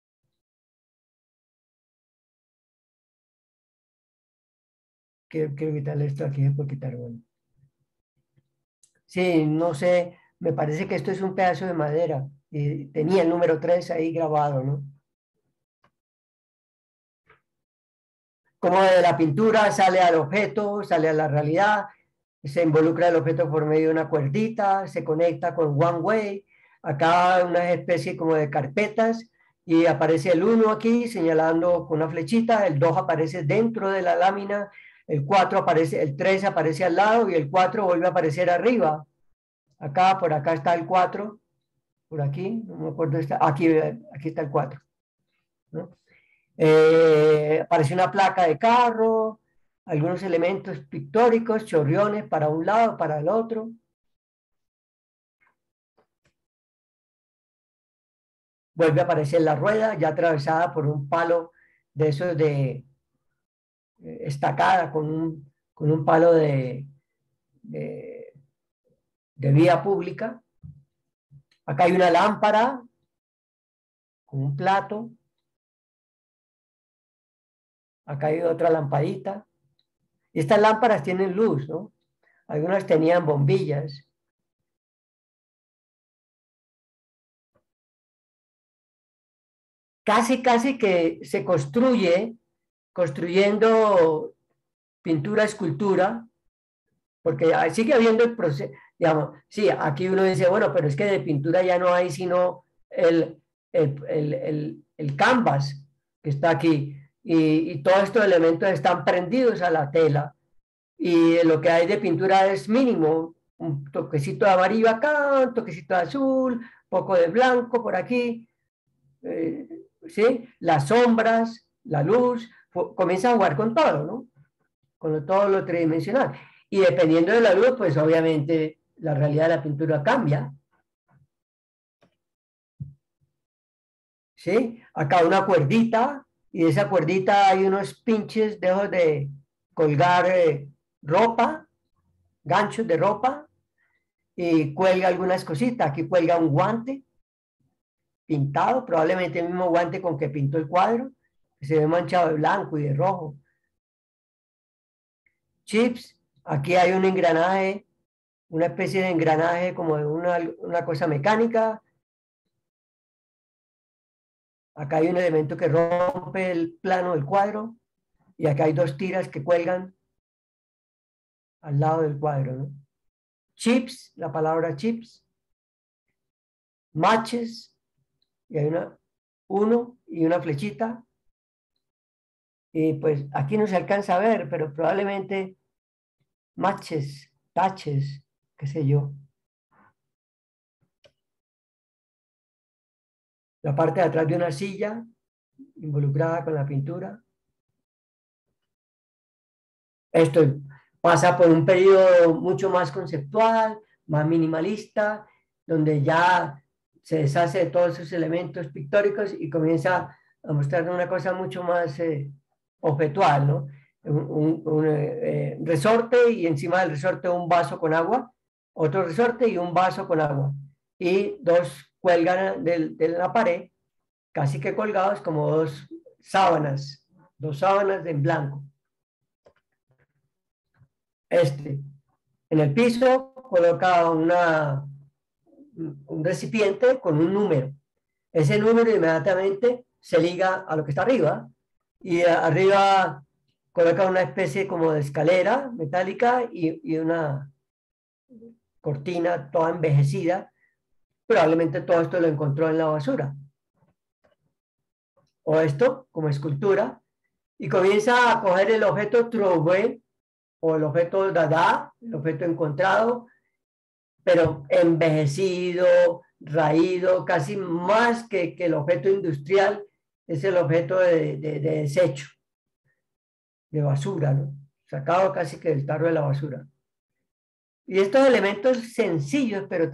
Quiero quitarle esto aquí, por quitar, bueno. Sí, no sé, me parece que esto es un pedazo de madera y tenía el número 3 ahí grabado, ¿no? Como de la pintura sale al objeto, sale a la realidad, se involucra el objeto por medio de una cuerdita, se conecta con one way, acá una especie como de carpetas y aparece el 1 aquí señalando con una flechita, el 2 aparece dentro de la lámina, el 4 aparece, el 3 aparece al lado y el 4 vuelve a aparecer arriba. Acá, por acá está el 4, por aquí, no me acuerdo, aquí está el 4, ¿no? Aparece una placa de carro, algunos elementos pictóricos, chorriones para un lado, para el otro. Vuelve a aparecer la rueda, ya atravesada por un palo de esos de estacada, con un palo de, de vía pública. Acá hay una lámpara con un plato. Acá hay otra lamparita. Y estas lámparas tienen luz, ¿no? Algunas tenían bombillas. Casi que se construyendo pintura, escultura, porque sigue habiendo el proceso, digamos, sí, aquí uno dice, bueno, pero es que de pintura ya no hay sino el canvas que está aquí, y todos estos elementos están prendidos a la tela, y lo que hay de pintura es mínimo, un toquecito de amarillo acá, un toquecito de azul, poco de blanco por aquí, ¿sí? Las sombras, la luz, comienza a jugar con todo, ¿no? Con todo lo tridimensional. Y dependiendo de la luz, pues obviamente la realidad de la pintura cambia. ¿Sí? Acá una cuerdita, y de esa cuerdita hay unos pinches de colgar ropa, ganchos de ropa, y cuelga algunas cositas. Aquí cuelga un guante pintado, probablemente el mismo guante con que pintó el cuadro, que se ve manchado de blanco y de rojo. Chips, aquí hay un engranaje, una especie de engranaje como de una cosa mecánica. Acá hay un elemento que rompe el plano del cuadro y acá hay dos tiras que cuelgan al lado del cuadro, ¿no? Chips, la palabra chips, matches, y hay uno y una flechita, y pues aquí no se alcanza a ver, pero probablemente matches, taches, qué sé yo. La parte de atrás de una silla involucrada con la pintura. Esto pasa por un periodo mucho más conceptual, más minimalista, donde ya se deshace de todos esos elementos pictóricos y comienza a mostrar una cosa mucho más objetual, ¿no? Un resorte y encima del resorte un vaso con agua, otro resorte y un vaso con agua. Y dos cuelgan de la pared, casi que colgados como dos sábanas en blanco. En el piso coloca un recipiente con un número. Ese número inmediatamente se liga a lo que está arriba y arriba coloca una especie como de escalera metálica y una cortina toda envejecida. Probablemente todo esto lo encontró en la basura. O esto como escultura y comienza a coger el objeto trouvé o el objeto dada, el objeto encontrado, pero envejecido, raído, casi más que el objeto industrial, es el objeto de desecho, de basura, ¿no? Sacado casi que del tarro de la basura. Y estos elementos sencillos, pero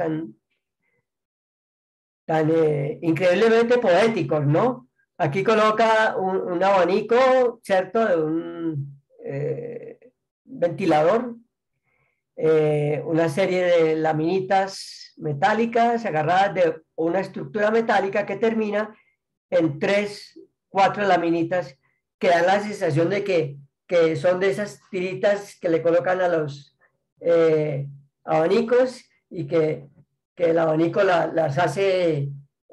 tan increíblemente poéticos, ¿no? Aquí coloca un abanico, ¿cierto? De un ventilador, una serie de laminitas metálicas agarradas de una estructura metálica que termina en tres, cuatro laminitas que dan la sensación de que son de esas tiritas que le colocan a los abanicos y que el abanico las hace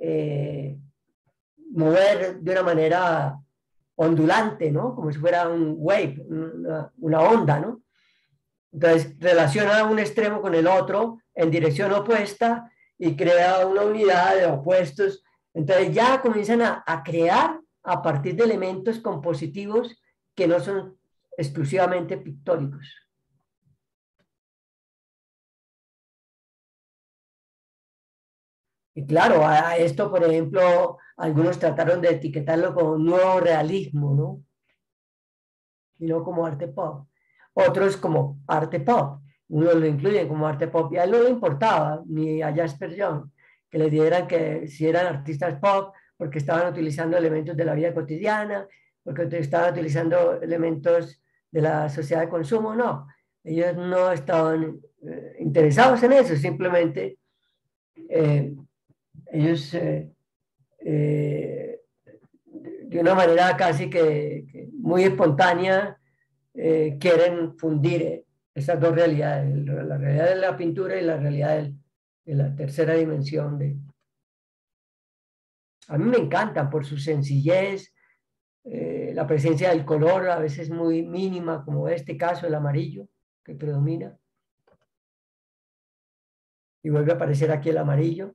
mover de una manera ondulante, ¿no? Como si fuera un wave, una onda, ¿no? Entonces relaciona un extremo con el otro en dirección opuesta y crea una unidad de opuestos. Entonces ya comienzan a crear a partir de elementos compositivos que no son exclusivamente pictóricos. Y claro, a esto, por ejemplo, algunos trataron de etiquetarlo como nuevo realismo, ¿no? Y no como arte pop. Otros como arte pop. Unos lo incluyen como arte pop y a él no le importaba, ni a Jasper John, que le dieran que si eran artistas pop, porque estaban utilizando elementos de la vida cotidiana, porque estaban utilizando elementos de la sociedad de consumo, no. Ellos no estaban interesados en eso, simplemente eh, ellos eh, de una manera casi que muy espontánea quieren fundir esas dos realidades, la realidad de la pintura y la realidad de la tercera dimensión. A mí me encantan por su sencillez, la presencia del color a veces muy mínima, como este caso, el amarillo que predomina. Y vuelve a aparecer aquí el amarillo.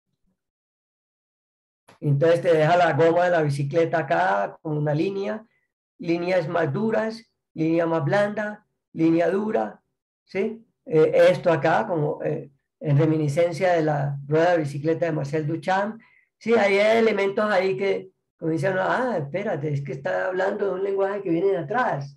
Entonces te deja la goma de la bicicleta acá con una línea, líneas más duras, línea más blanda, línea dura, ¿sí? Esto acá como en reminiscencia de la rueda de bicicleta de Marcel Duchamp. Sí, hay elementos ahí que comienzan a, espérate, es que está hablando de un lenguaje que viene de atrás.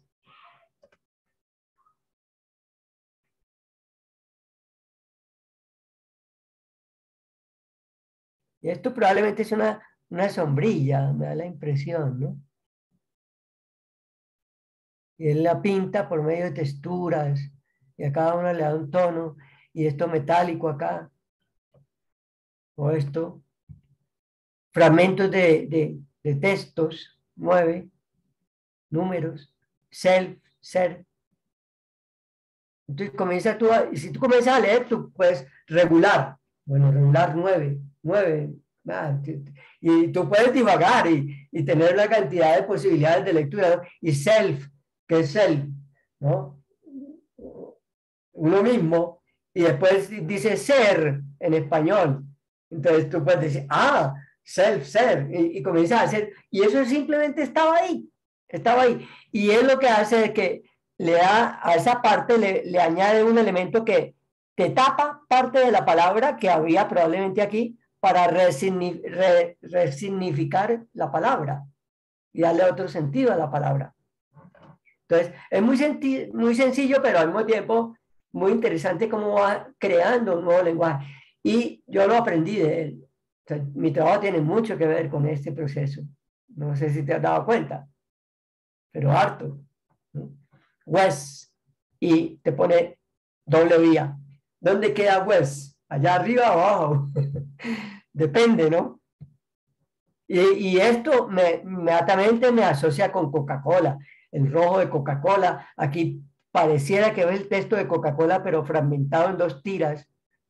Y esto probablemente es una sombrilla, me da la impresión, ¿no? Y él la pinta por medio de texturas, y a cada una le da un tono, y esto metálico acá, o esto, fragmentos de textos, 9, números, self, ser. Entonces comienza tú y si tú comienzas a leer, tú puedes regular, bueno, regular 9, 9, y tú puedes divagar y tener una cantidad de posibilidades de lectura, ¿no? Y self, que es self, ¿no? Uno mismo, y después dice ser en español. Entonces tú puedes decir, self, ser, y comienzas a hacer, y eso simplemente estaba ahí. Y él lo que hace es que le da a esa parte, le añade un elemento que tapa parte de la palabra que había probablemente aquí para resignificar la palabra y darle otro sentido a la palabra. Entonces, es muy sencillo, pero al mismo tiempo muy interesante cómo va creando un nuevo lenguaje. Y yo lo aprendí de él. O sea, mi trabajo tiene mucho que ver con este proceso. No sé si te has dado cuenta, pero harto, ¿no? West, y te pone doble vía. ¿Dónde queda West? ¿Allá arriba o abajo? Depende, ¿no? Y esto inmediatamente me asocia con Coca-Cola, el rojo de Coca-Cola. Aquí pareciera que ve el texto de Coca-Cola, pero fragmentado en 2 tiras.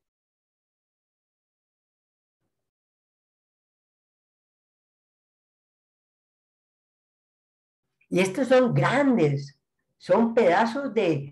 Y estos son grandes, son pedazos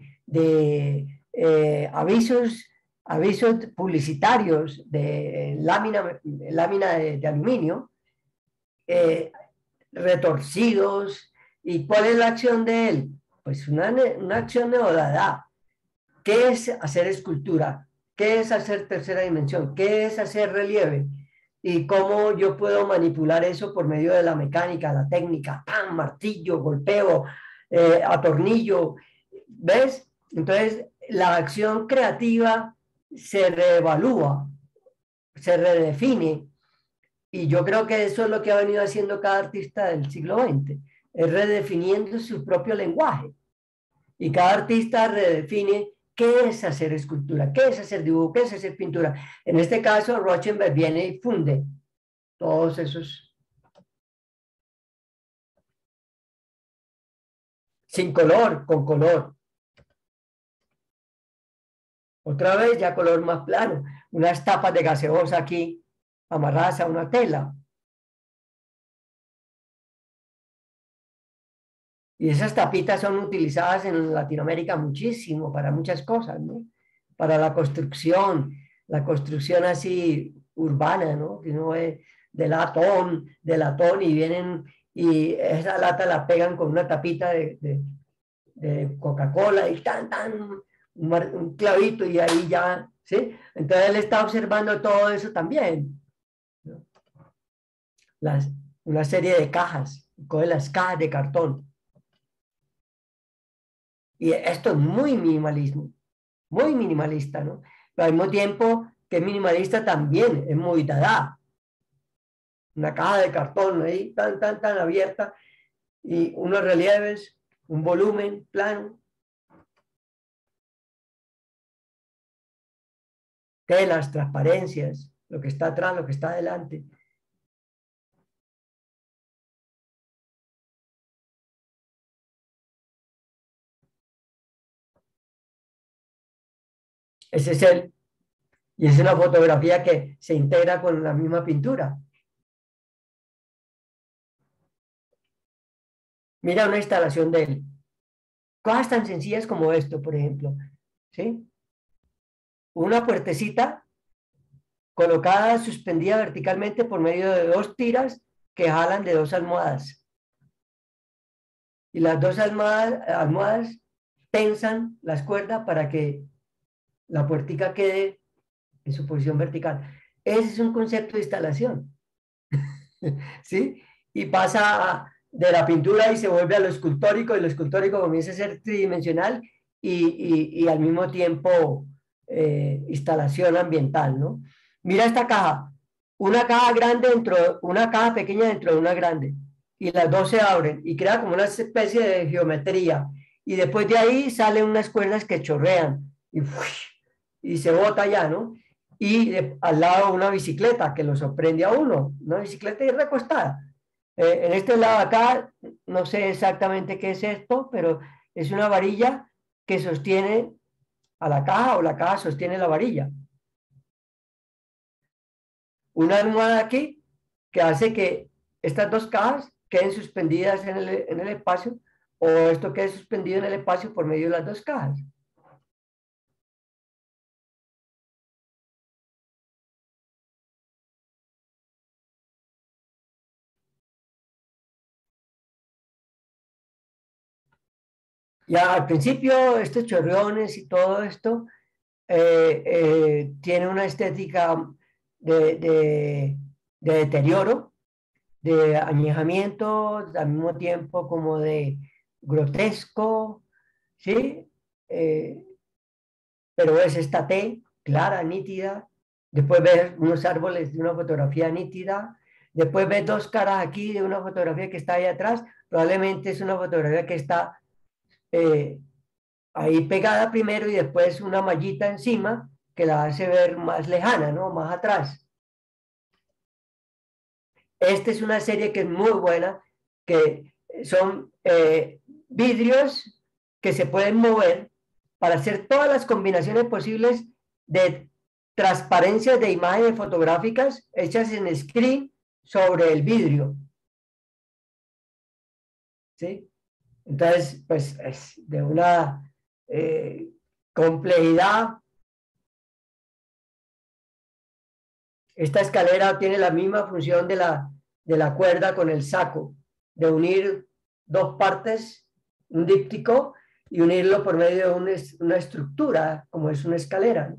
de avisos publicitarios de lámina de aluminio, eh, retorcidos. ¿Y cuál es la acción de él? Pues una acción neodada. ¿Qué es hacer escultura? ¿Qué es hacer tercera dimensión? ¿Qué es hacer relieve? Y cómo yo puedo manipular eso por medio de la mecánica, la técnica, ¡pam! Martillo, golpeo, atornillo. ¿Ves? Entonces, la acción creativa se reevalúa, se redefine. Y yo creo que eso es lo que ha venido haciendo cada artista del siglo XX, es redefiniendo su propio lenguaje. Y cada artista redefine qué es hacer escultura, qué es hacer dibujo, qué es hacer pintura. En este caso, Rauschenberg viene y funde todos esos sin color, con color. Otra vez ya color más plano, unas tapas de gaseosa aquí amarradas a una tela. Y esas tapitas son utilizadas en Latinoamérica muchísimo para muchas cosas, ¿no? Para la construcción así urbana, ¿no? Que uno ve de latón y vienen y esa lata la pegan con una tapita de Coca-Cola y un clavito y ahí ya, ¿sí? Entonces él está observando todo eso también, ¿no? Las, una serie de cajas, coge las cajas de cartón. Y esto es muy minimalista, ¿no? Pero al mismo tiempo que es minimalista también es muy dada. Una caja de cartón ahí, tan abierta, y unos relieves, un volumen plano, telas, transparencias, lo que está atrás, lo que está adelante. Ese es él. Y es una fotografía que se integra con la misma pintura. Mira una instalación de él. Cosas tan sencillas como esto, por ejemplo, ¿sí? Una puertecita colocada, suspendida verticalmente por medio de 2 tiras que jalan de 2 almohadas. Y las 2 almohadas tensan las cuerdas para que la puertica quede en su posición vertical. Ese es un concepto de instalación, ¿sí? Y pasa de la pintura y se vuelve a lo escultórico, y lo escultórico comienza a ser tridimensional y al mismo tiempo instalación ambiental, ¿no? Mira esta caja, una caja grande una caja pequeña dentro de una grande, y las 2 se abren y crea como una especie de geometría, y después de ahí salen unas cuerdas que chorrean y se bota ya, ¿no? Y al lado una bicicleta que lo sorprende a uno, una bicicleta recostada. En este lado acá, no sé exactamente qué es esto, pero es una varilla que sostiene a la caja o la caja sostiene la varilla. Una almohada aquí que hace que estas dos cajas queden suspendidas en el espacio o esto quede suspendido en el espacio por medio de las dos cajas. Ya al principio estos chorreones y todo esto tiene una estética de deterioro, de añejamiento, al mismo tiempo como de grotesco, ¿sí? Eh, pero es esta T, clara, nítida. Después ves unos árboles de una fotografía nítida. Después ves dos caras aquí de una fotografía que está ahí atrás. Probablemente es una fotografía que está eh, ahí pegada primero y después una mallita encima que la hace ver más lejana, ¿no? Más atrás. Esta es una serie que es muy buena, que son vidrios que se pueden mover para hacer todas las combinaciones posibles de transparencias de imágenes fotográficas hechas en screen sobre el vidrio. ¿Sí? Entonces, pues es de una complejidad. Esta escalera tiene la misma función de la cuerda con el saco, de unir dos partes, un díptico, y unirlo por medio de una estructura, como es una escalera.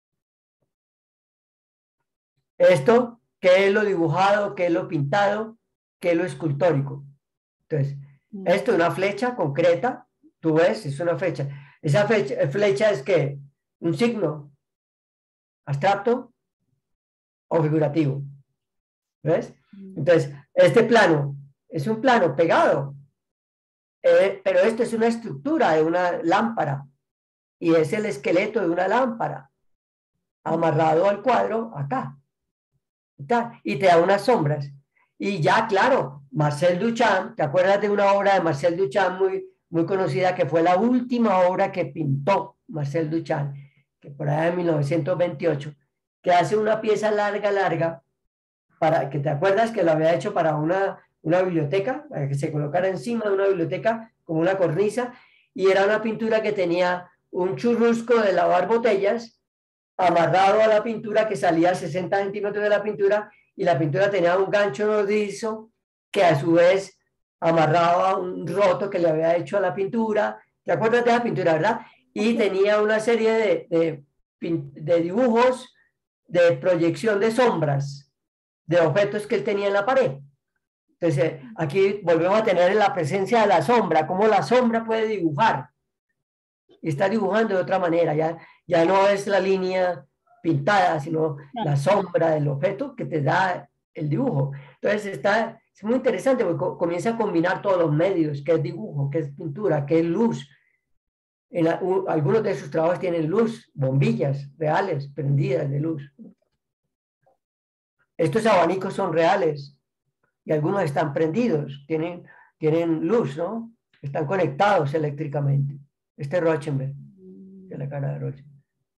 Esto, ¿qué es lo dibujado? ¿Qué es lo pintado? ¿Qué es lo escultórico? Entonces, esto es una flecha concreta, tú ves, es una flecha. Esa flecha es que un signo abstracto o figurativo. ¿Ves? Entonces, este plano es un plano pegado, pero esto es una estructura de una lámpara y es el esqueleto de una lámpara amarrado al cuadro acá. Y te da unas sombras. Y ya, claro, Marcel Duchamp, ¿te acuerdas de una obra de Marcel Duchamp muy conocida que fue la última obra que pintó Marcel Duchamp, que por allá en 1928, que hace una pieza larga, para que te acuerdas que lo había hecho para una biblioteca, para que se colocara encima de una biblioteca como una cornisa, y era una pintura que tenía un churrusco de lavar botellas amarrado a la pintura que salía a 60 centímetros de la pintura, y la pintura tenía un gancho nodrizo que a su vez amarraba un roto que le había hecho a la pintura. ¿Te acuerdas de la pintura, verdad? Y tenía una serie de dibujos de proyección de sombras de objetos que él tenía en la pared. Entonces, aquí volvemos a tener la presencia de la sombra, cómo la sombra puede dibujar. Y está dibujando de otra manera, ya no es la línea pintada, sino la sombra del objeto que te da el dibujo. Entonces, es muy interesante porque comienza a combinar todos los medios, qué es dibujo, qué es pintura, qué es luz. Algunos de sus trabajos tienen luz, bombillas reales, prendidas de luz. Estos abanicos son reales y algunos están prendidos, tienen luz, ¿no? Están conectados eléctricamente. Este es Rauschenberg, de la cara de Rauschenberg.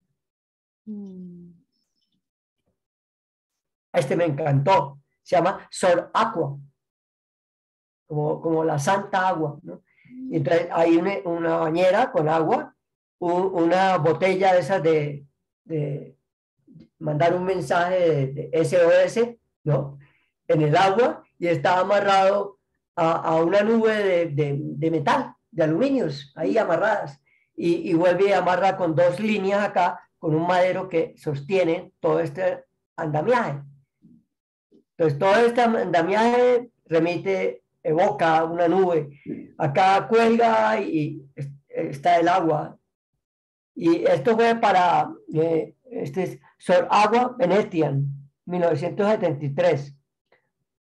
Este me encantó, se llama Sor Aqua, como la santa agua, ¿no? Y entonces hay una bañera con agua, una botella de esas de mandar un mensaje de SOS, ¿no? En el agua y está amarrado a una nube de metal, de aluminios, ahí amarradas. Y vuelve y amarra con dos líneas acá, con un madero que sostiene todo este andamiaje. Entonces, todo este andamiaje evoca una nube. Acá cuelga y está el agua. Y esto fue para, este es Sor Agua Venetian, 1973.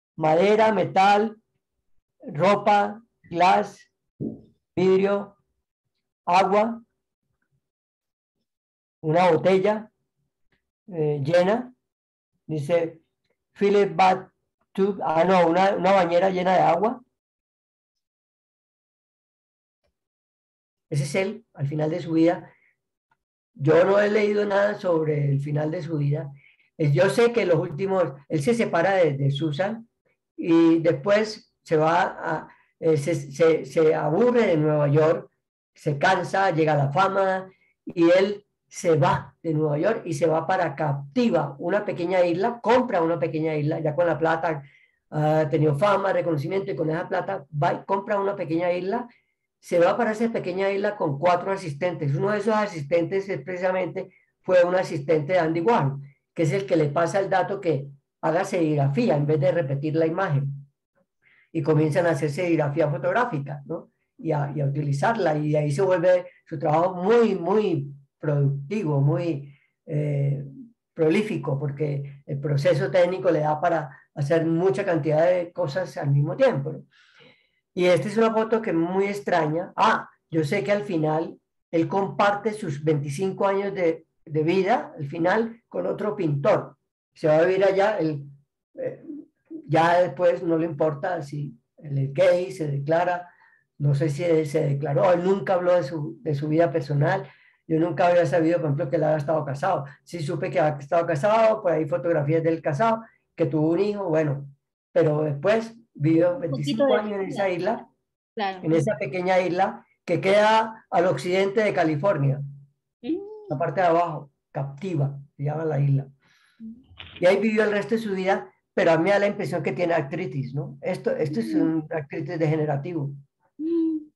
Madera, metal, ropa, glass, vidrio, agua, una botella llena, dice, fill it bathtub, no, una bañera llena de agua. Ese es él, al final de su vida. Yo no he leído nada sobre el final de su vida. Yo sé que los últimos, él se separa de Susan y después se va se aburre de Nueva York, se cansa, llega a la fama y él se va de Nueva York y se va para Captiva, una pequeña isla, compra una pequeña isla, ya con la plata ha tenido fama, reconocimiento y con esa plata va y compra una pequeña isla, se va para esa pequeña isla con 4 asistentes. Uno de esos asistentes es precisamente fue un asistente de Andy Warhol, que es el que le pasa el dato que haga serigrafía en vez de repetir la imagen. Y comienzan a hacer serigrafía fotográfica, ¿no? Y a utilizarla, y de ahí se vuelve su trabajo muy, muy productivo, muy prolífico, porque el proceso técnico le da para hacer mucha cantidad de cosas al mismo tiempo, ¿no? Y esta es una foto que es muy extraña. Yo sé que al final él comparte sus 25 años de vida, al final, con otro pintor. Se va a vivir allá, ya después no le importa si él es gay, se declara, no sé si se declaró, él nunca habló de su vida personal. Yo nunca había sabido, por ejemplo, que él había estado casado. Sí supe que había estado casado, por ahí fotografías del casado, que tuvo un hijo, bueno, pero después vivió Un poquito 25 de años en esa isla, claro. en esa pequeña isla que queda al occidente de California, la Mm. parte de abajo, Captiva, se llama la isla. Y ahí vivió el resto de su vida, pero a mí me da la impresión que tiene artritis, ¿no? Esto es un artritis degenerativo. Mm.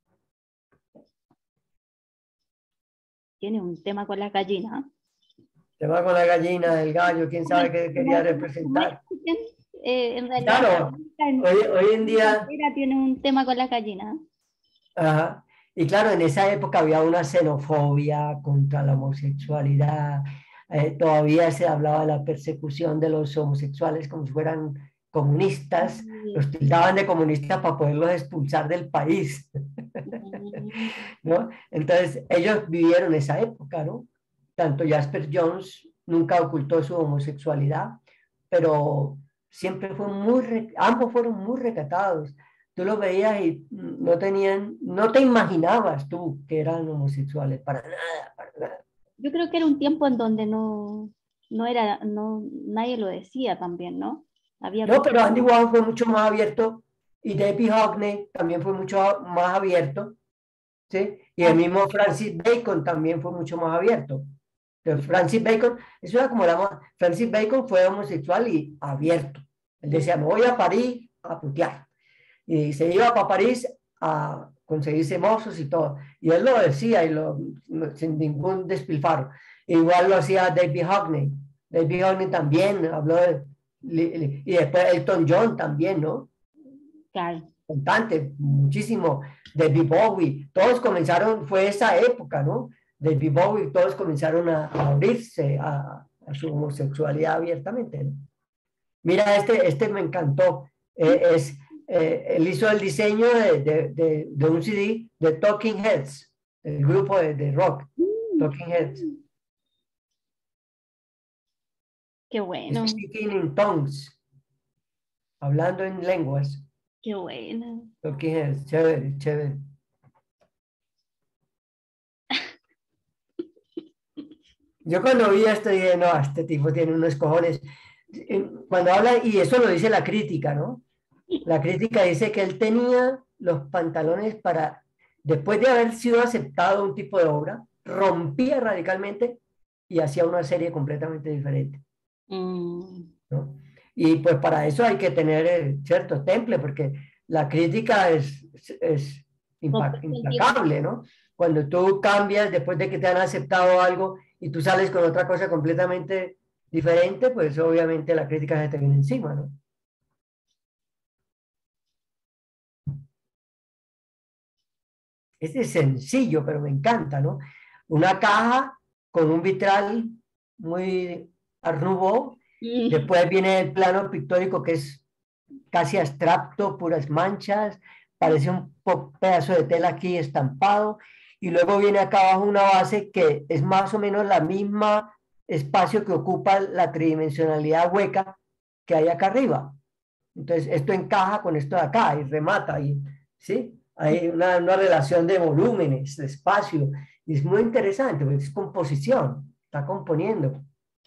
Tiene un tema con las gallinas. Se va con la gallina, el gallo, quién sabe qué quería Como es, representar. en realidad Claro, en hoy en día, entera tiene un tema con las gallinas. ajá, y claro, en esa época había una xenofobia contra la homosexualidad, todavía se hablaba de la persecución de los homosexuales como si fueran comunistas, los tildaban de comunistas para poderlos expulsar del país, ¿no? Entonces, ellos vivieron esa época, ¿no? Tanto Jasper Jones nunca ocultó su homosexualidad, pero siempre fue ambos fueron muy recatados. Tú los veías y no te imaginabas tú que eran homosexuales, para nada, para nada. Yo creo que era un tiempo en donde nadie lo decía también, ¿no? Había No, como, pero Andy Warhol fue mucho más abierto y David Hockney también fue mucho más abierto, ¿sí? Y el ah, mismo Francis Bacon también fue mucho más abierto. Entonces, Francis Bacon, eso era como Francis Bacon fue homosexual y abierto. Él decía, me voy a París a putear. Y se iba para París a conseguirse mozos y todo. Y él lo decía sin ningún despilfarro. Igual lo hacía David Hockney. David Hockney también habló y después Elton John también, ¿no? claro. Cantante, muchísimo. David Bowie, todos comenzaron, fue esa época, ¿no? David Bowie, todos comenzaron a abrirse a su homosexualidad abiertamente, ¿no? Mira, este me encantó. Él hizo el diseño de un CD de Talking Heads, el grupo de rock, Mm, Talking Heads. qué bueno, Speaking in tongues, hablando en lenguas. qué bueno. Talking Heads, chévere, chévere. Yo cuando vi esto dije, no, este tipo tiene unos cojones. Cuando habla, y eso lo dice la crítica, ¿no? La crítica dice que él tenía los pantalones para, después de haber sido aceptado un tipo de obra, rompía radicalmente y hacía una serie completamente diferente, Mm, ¿no? Y pues para eso hay que tener cierto temple, porque la crítica es con todo el tiempo. implacable, ¿no? Cuando tú cambias después de que te han aceptado algo y tú sales con otra cosa completamente diferente, pues obviamente la crítica se te viene encima, ¿no? Este es sencillo, pero me encanta, ¿no? Una caja con un vitral muy Art Nouveau. Mm, Después viene el plano pictórico que es casi abstracto, puras manchas, parece un pedazo de tela aquí estampado. y luego viene acá abajo una base que es más o menos la misma espacio que ocupa la tridimensionalidad hueca que hay acá arriba. Entonces, esto encaja con esto de acá y remata, y, ¿sí? Hay una relación de volúmenes, de espacio, y es muy interesante, porque es composición, está componiendo.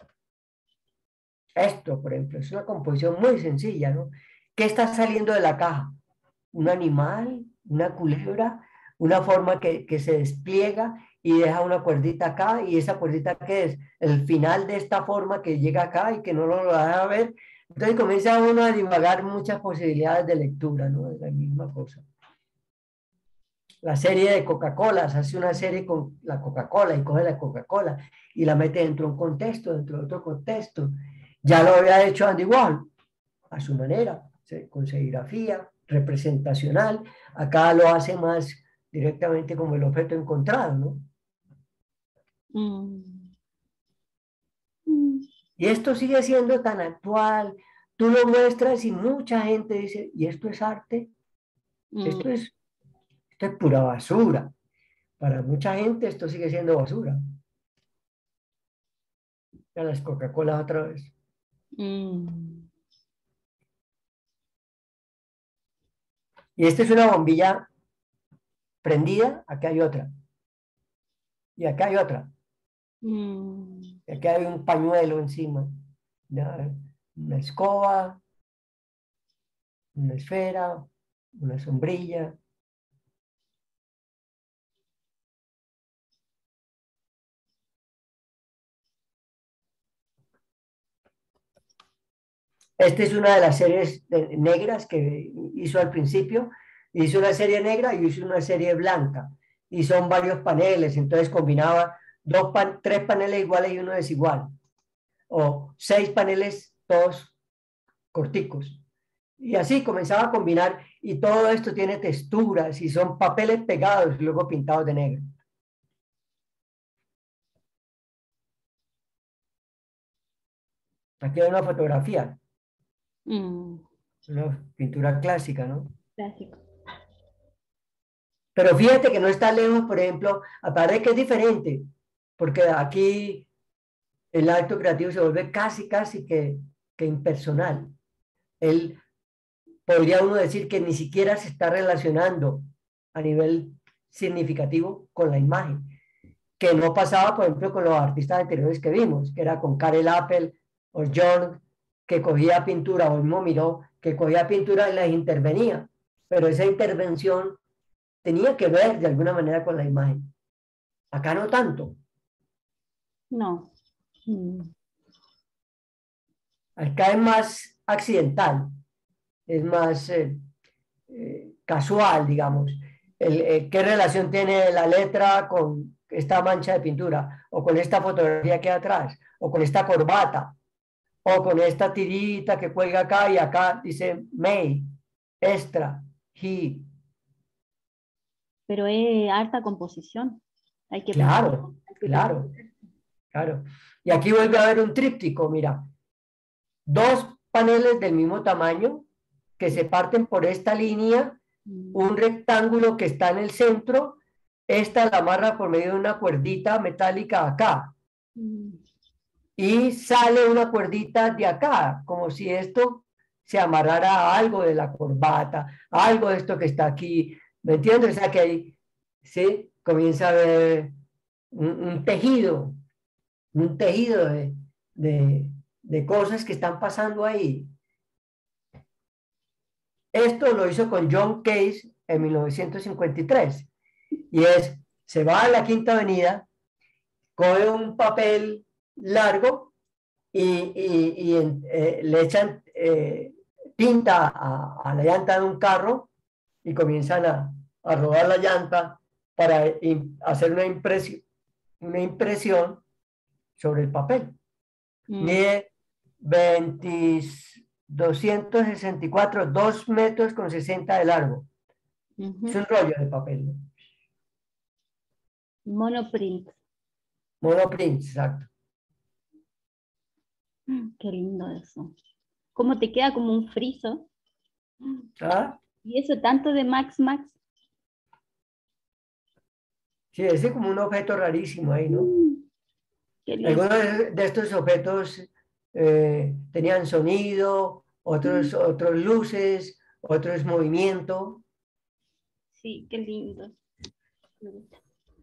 Esto, por ejemplo, es una composición muy sencilla, ¿no? ¿Qué está saliendo de la caja? Un animal, una culebra, una forma que se despliega y deja una cuerdita acá, y esa cuerdita que es el final de esta forma que llega acá y que no lo deja ver. Entonces comienza uno a divagar muchas posibilidades de lectura, ¿no? De la misma cosa. La serie de Coca-Cola, se hace una serie con la Coca-Cola y coge la Coca-Cola y la mete dentro de un contexto, dentro de otro contexto. Ya lo había hecho Andy Warhol, a su manera, con serigrafía, representacional. Acá lo hace más directamente como el objeto encontrado, ¿no? Mm. Mm. Y esto sigue siendo tan actual. Tú lo muestras y mucha gente dice, ¿y esto es arte? Mm. Esto es, esto es pura basura. Para mucha gente esto sigue siendo basura. Ya las Coca-Colas otra vez. Mm. Y esta es una bombilla prendida, acá hay otra. Y acá hay otra. Mm. Y acá hay un pañuelo encima. Una escoba, una esfera, una sombrilla. Esta es una de las series negras que hizo al principio. Hizo una serie negra y hizo una serie blanca. Y son varios paneles, entonces combinaba tres paneles iguales y uno desigual. O 6 paneles, todos corticos. Y así comenzaba a combinar, y todo esto tiene texturas y son papeles pegados y luego pintados de negro. Aquí hay una fotografía, Mm. una pintura clásica, ¿no? Clásico. Pero fíjate que no está lejos, por ejemplo, aparte que es diferente, porque aquí el acto creativo se vuelve casi que impersonal. Él podría uno decir que ni siquiera se está relacionando a nivel significativo con la imagen, que no pasaba, por ejemplo, con los artistas anteriores que vimos, que era con Karel Appel o Jorn, que cogía pintura, o mismo Miró, que cogía pintura y las intervenía, pero esa intervención tenía que ver de alguna manera con la imagen. Acá no tanto. No. Mm. Acá es más accidental, es más casual, digamos. ¿Qué relación tiene la letra con esta mancha de pintura? O con esta fotografía que hay atrás, o con esta corbata, o con esta tirita que cuelga acá y acá dice May, extra, he. Pero es harta composición. Hay que pensar, Claro, hay que pensar. claro, claro. Y aquí vuelve a haber un tríptico, mira, dos paneles del mismo tamaño que se parten por esta línea, Mm. un rectángulo que está en el centro, esta la amarra por medio de una cuerdita metálica acá, Mm. y sale una cuerdita de acá, como si esto se amarrara a algo de la corbata, a algo de esto que está aquí, ¿me entiendes? O sea que ahí, ¿sí? Comienza a ver un tejido de, de cosas que están pasando ahí. Esto lo hizo con John Case en 1953, y es, se va a la Quinta Avenida, coge un papel largo y le echan tinta a la llanta de un carro y comienzan a rodar la llanta para hacer una impresión sobre el papel. Mm. Mide 20, 264, 2 metros con 60 de largo. Es Ujú. un rollo de papel, ¿no? Monoprint. Monoprint, exacto. Qué lindo eso. ¿Cómo te queda como un friso? ¿Ah? Y eso tanto de Max Max. Sí, ese es como un objeto rarísimo ahí, ¿no? Qué lindo. Algunos de estos objetos tenían sonido, otros luces, otros movimiento. Sí, qué lindo. Me gusta.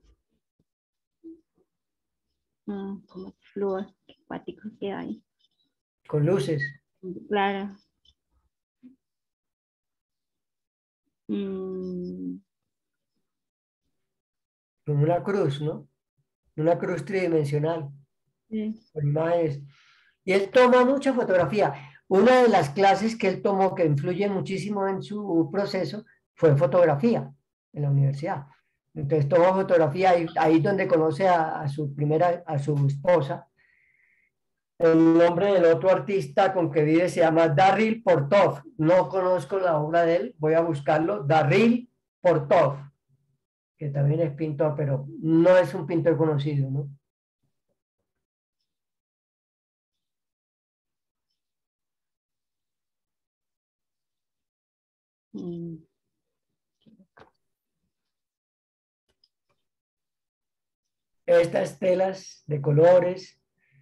Como flor, qué acuático que hay. Con luces, Claro. Mm, como una cruz, ¿no? Una cruz tridimensional, sí. con imágenes. Y él toma mucha fotografía. Una de las clases que él tomó que influye muchísimo en su proceso fue fotografía en la universidad. Entonces toma fotografía ahí donde conoce a su esposa. El nombre del otro artista con que vive se llama Darryl Portov. No conozco la obra de él, voy a buscarlo. Darryl Portov, que también es pintor, pero no es un pintor conocido, ¿no? Mm, Estas telas de colores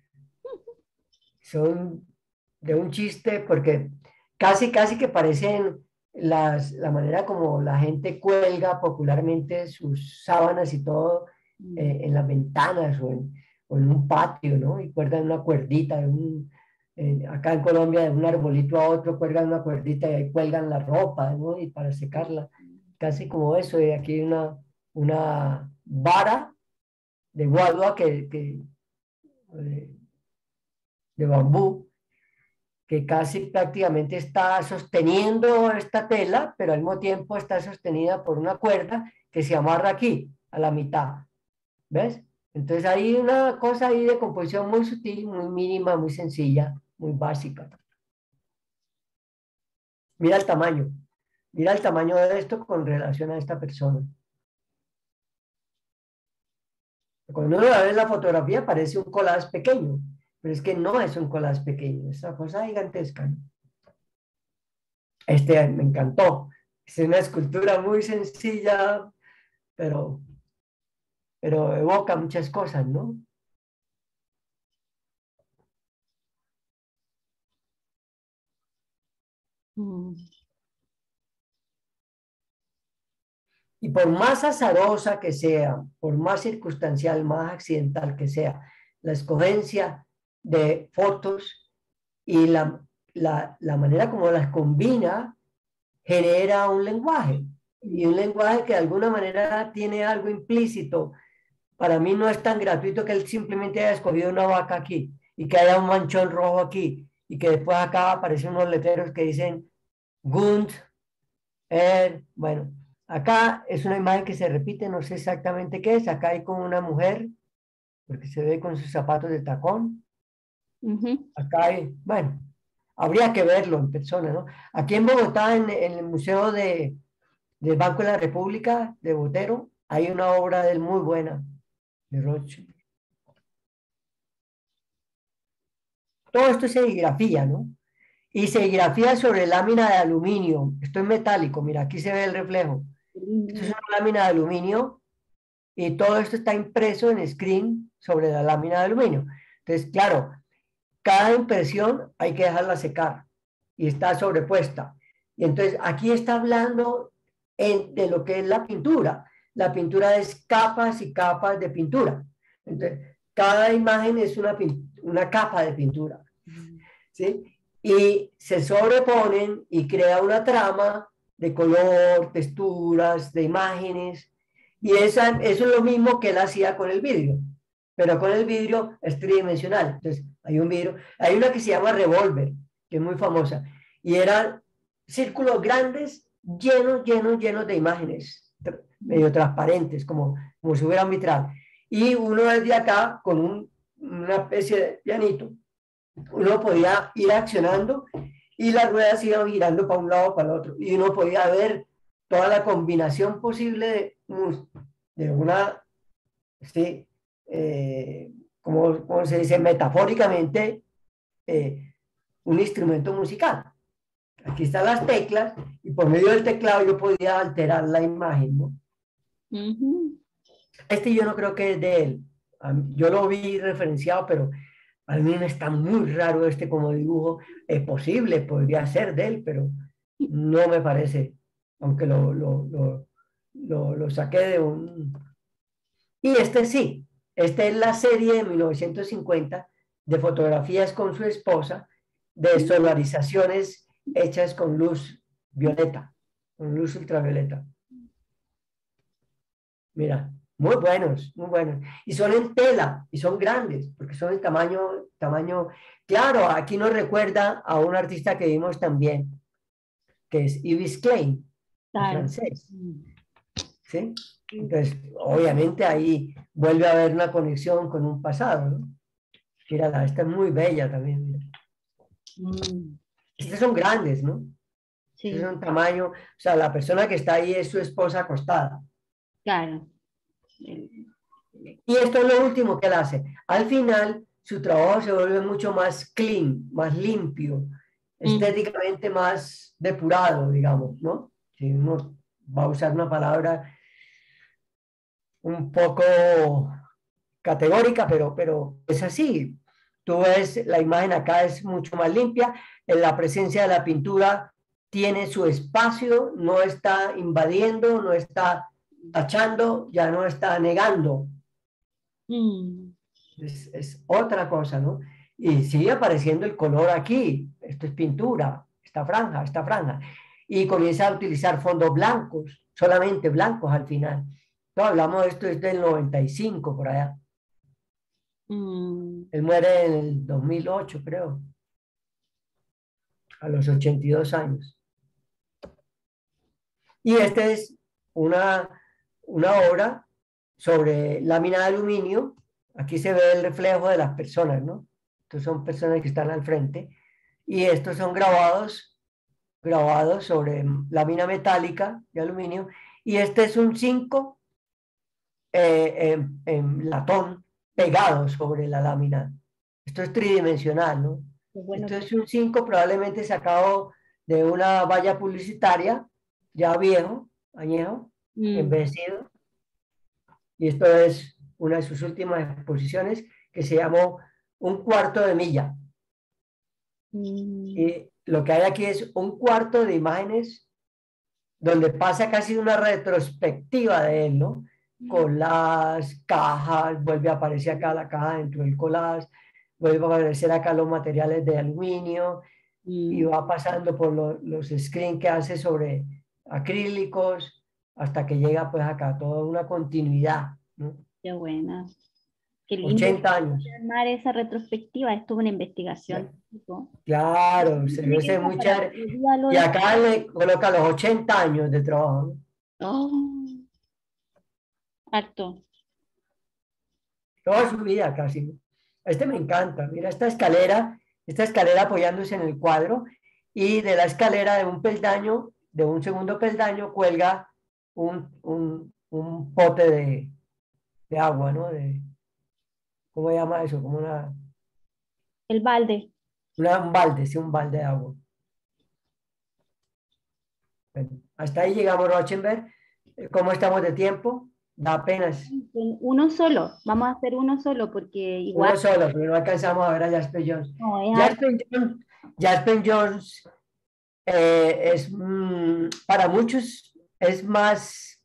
son de un chiste porque casi que parecen la manera como la gente cuelga popularmente sus sábanas y todo mm, en las ventanas o en un patio, ¿no? Y cuelgan una cuerdita acá en Colombia de un arbolito a otro cuelgan una cuerdita y ahí cuelgan la ropa, ¿no? Y para secarla, casi como eso. Y aquí hay una vara de guadua eh, de bambú que casi prácticamente está sosteniendo esta tela, pero al mismo tiempo está sostenida por una cuerda que se amarra aquí, a la mitad. ¿Ves? Entonces hay una cosa ahí de composición muy sutil, muy mínima, muy sencilla, muy básica. Mira el tamaño, mira el tamaño de esto con relación a esta persona. Cuando uno la ve en la fotografía parece un collage pequeño, pero es que no es un collage pequeño, es una cosa gigantesca, ¿no? Este me encantó. Es una escultura muy sencilla, pero, pero evoca muchas cosas, ¿no? mm, Y por más azarosa que sea, por más circunstancial, más accidental que sea, la escogencia de fotos y la manera como las combina genera un lenguaje. Y un lenguaje que de alguna manera tiene algo implícito. Para mí no es tan gratuito que él simplemente haya escogido una vaca aquí y que haya un manchón rojo aquí y que después acá aparecen unos letreros que dicen Gund, bueno, acá es una imagen que se repite, no sé exactamente qué es. Acá hay como una mujer, porque se ve con sus zapatos de tacón. ujú. Acá hay, bueno, habría que verlo en persona, ¿no? Aquí en Bogotá, en el Museo del Banco de la República de Botero, hay una obra de él muy buena, de Rothschild. Todo esto es serigrafía, ¿no? Y serigrafía sobre lámina de aluminio. Esto es metálico, mira, aquí se ve el reflejo. Qué Esto es lindo. una lámina de aluminio y todo esto está impreso en screen sobre la lámina de aluminio. Entonces, claro, cada impresión hay que dejarla secar y está sobrepuesta. Y entonces aquí está hablando de lo que es la pintura. La pintura es capas y capas de pintura. Entonces, cada imagen es una capa de pintura, Mm, ¿sí? Y se sobreponen y crea una trama de color, texturas, de imágenes. Y eso es lo mismo que él hacía con el vidrio, pero con el vidrio es tridimensional. Entonces, hay un vidrio, hay una que se llama Revolver, que es muy famosa, y eran círculos grandes, llenos de imágenes, medio transparentes, como si fuera un vitral. Y uno desde acá, con una especie de pianito, uno podía ir accionando y las ruedas iban girando para un lado para el otro y uno podía ver toda la combinación posible de una, sí, como se dice metafóricamente, eh, un instrumento musical. Aquí están las teclas y por medio del teclado yo podía alterar la imagen, ¿no? ujú. Este yo no creo que es de él. Yo lo vi referenciado, pero a mí me está muy raro este como dibujo. Es posible, podría ser de él, pero no me parece, aunque lo saqué de un... Y este sí, esta es la serie de 1950 de fotografías con su esposa, de solarizaciones hechas con luz violeta, con luz ultravioleta. Mira, muy buenos, muy buenos. Y son en tela, y son grandes, porque son el tamaño, claro, aquí nos recuerda a un artista que vimos también, que es Yves Klein, el Claro. francés, ¿sí? Entonces, obviamente ahí vuelve a haber una conexión con un pasado, ¿no? Mírala, esta es muy bella también, mira. Mm, Estas son grandes, ¿no? Este es sí, un tamaño, o sea, la persona que está ahí es su esposa acostada. claro. Y esto es lo último que él hace. Al final, su trabajo se vuelve mucho más clean, más limpio, Mm, estéticamente más depurado, digamos, ¿no? Si uno va a usar una palabra un poco categórica, pero es así. Tú ves, la imagen acá es mucho más limpia, en la presencia de la pintura tiene su espacio, no está invadiendo, no está tachando, ya no está negando. mm, Es otra cosa, ¿no? Y sigue apareciendo el color aquí. Esto es pintura, esta franja. Y comienza a utilizar fondos blancos, solamente blancos al final. No, hablamos de esto desde el 95 por allá. mm. Él muere en el 2008 creo, a los 82 años. Y esta es una, una obra sobre lámina de aluminio. Aquí se ve el reflejo de las personas, ¿no? Estos son personas que están al frente. Y estos son grabados sobre lámina metálica de aluminio. Y este es un 5 en latón pegado sobre la lámina. Esto es tridimensional, ¿no? Qué bueno Esto que... es un 5 probablemente sacado de una valla publicitaria, ya viejo, añejo, Mm, envejecido. Y esto es una de sus últimas exposiciones que se llamó Un cuarto de milla. mm, Y lo que hay aquí es un cuarto de imágenes donde pasa casi una retrospectiva de él, ¿no? Con las cajas, vuelve a aparecer acá la caja dentro del collage, vuelve a aparecer acá los materiales de aluminio y mm, va pasando por los screens que hace sobre acrílicos hasta que llega pues acá toda una continuidad, ¿no? qué buena. Qué lindo 80 años. armar esa retrospectiva. Esto es una investigación. ¿No? Claro, se Tiene ve que ser muy para chévere. otro día lo Y de... acá le coloca los 80 años de trabajo, ¿no? Oh, harto. Toda su vida casi, ¿no? Este me encanta, mira esta escalera apoyándose en el cuadro y de la escalera de un peldaño, de un segundo peldaño, cuelga un pote de agua, ¿no? ¿Cómo se llama eso? Como El balde. un balde, sí, un balde de agua. Bueno, hasta ahí llegamos, Rochenberg. ¿Cómo estamos de tiempo? Da apenas Uno solo. Vamos a hacer uno solo porque igual uno solo, pero no alcanzamos a ver a Jasper Jones. no es harto. Jasper Jones, Jasper Jones para muchos es más,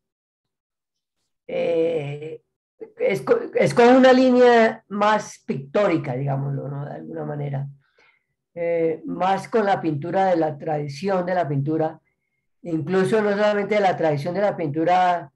eh, es con una línea más pictórica, digámoslo, ¿no? De alguna manera. Más con la pintura de la tradición de la pintura, incluso no solamente de la tradición de la pintura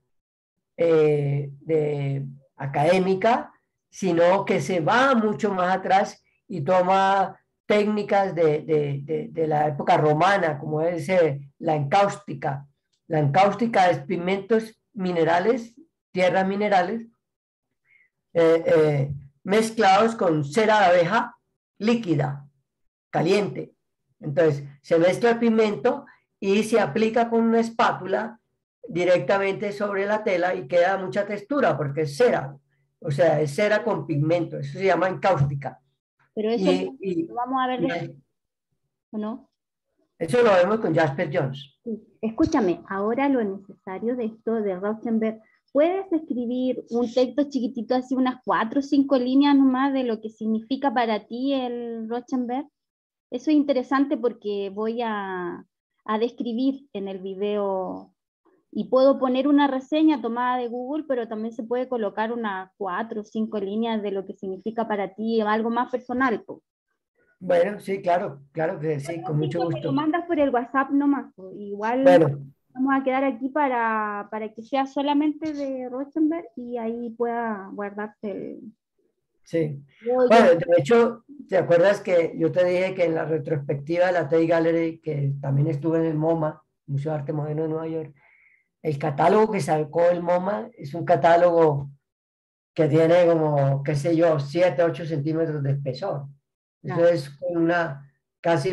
académica, sino que se va mucho más atrás y toma técnicas de la época romana, como es la encáustica. La encáustica es pigmentos minerales, tierras minerales, eh, eh, mezclados con cera de abeja líquida, caliente. Entonces, se mezcla el pigmento y se aplica con una espátula directamente sobre la tela y queda mucha textura porque es cera, o sea, es cera con pigmento, eso se llama encáustica. Pero eso Y, y, lo vamos a ver y después, ¿o no? eso lo vemos con Jasper Jones. Sí. Escúchame, ahora lo necesario de esto de Rauschenberg ¿puedes escribir un texto chiquitito, así unas 4 o 5 líneas nomás de lo que significa para ti el Rauschenberg? Eso es interesante porque voy a describir en el video y puedo poner una reseña tomada de Google, pero también se puede colocar unas 4 o 5 líneas de lo que significa para ti, algo más personal, po. Bueno, sí, claro, claro que sí, con Sí, mucho pues me lo gusto. mandas por el WhatsApp nomás, po. Igual Bueno, vamos a quedar aquí para que sea solamente de Rauschenberg y ahí pueda guardarte el... sí. Yo- Bueno, de hecho, ¿te acuerdas que yo te dije que en la retrospectiva de la Tate Gallery, que también estuve en el MoMA, Museo de Arte Moderno de Nueva York, el catálogo que sacó el MoMA es un catálogo que tiene como, qué sé yo, 7 8 centímetros de espesor. Eso Claro. es casi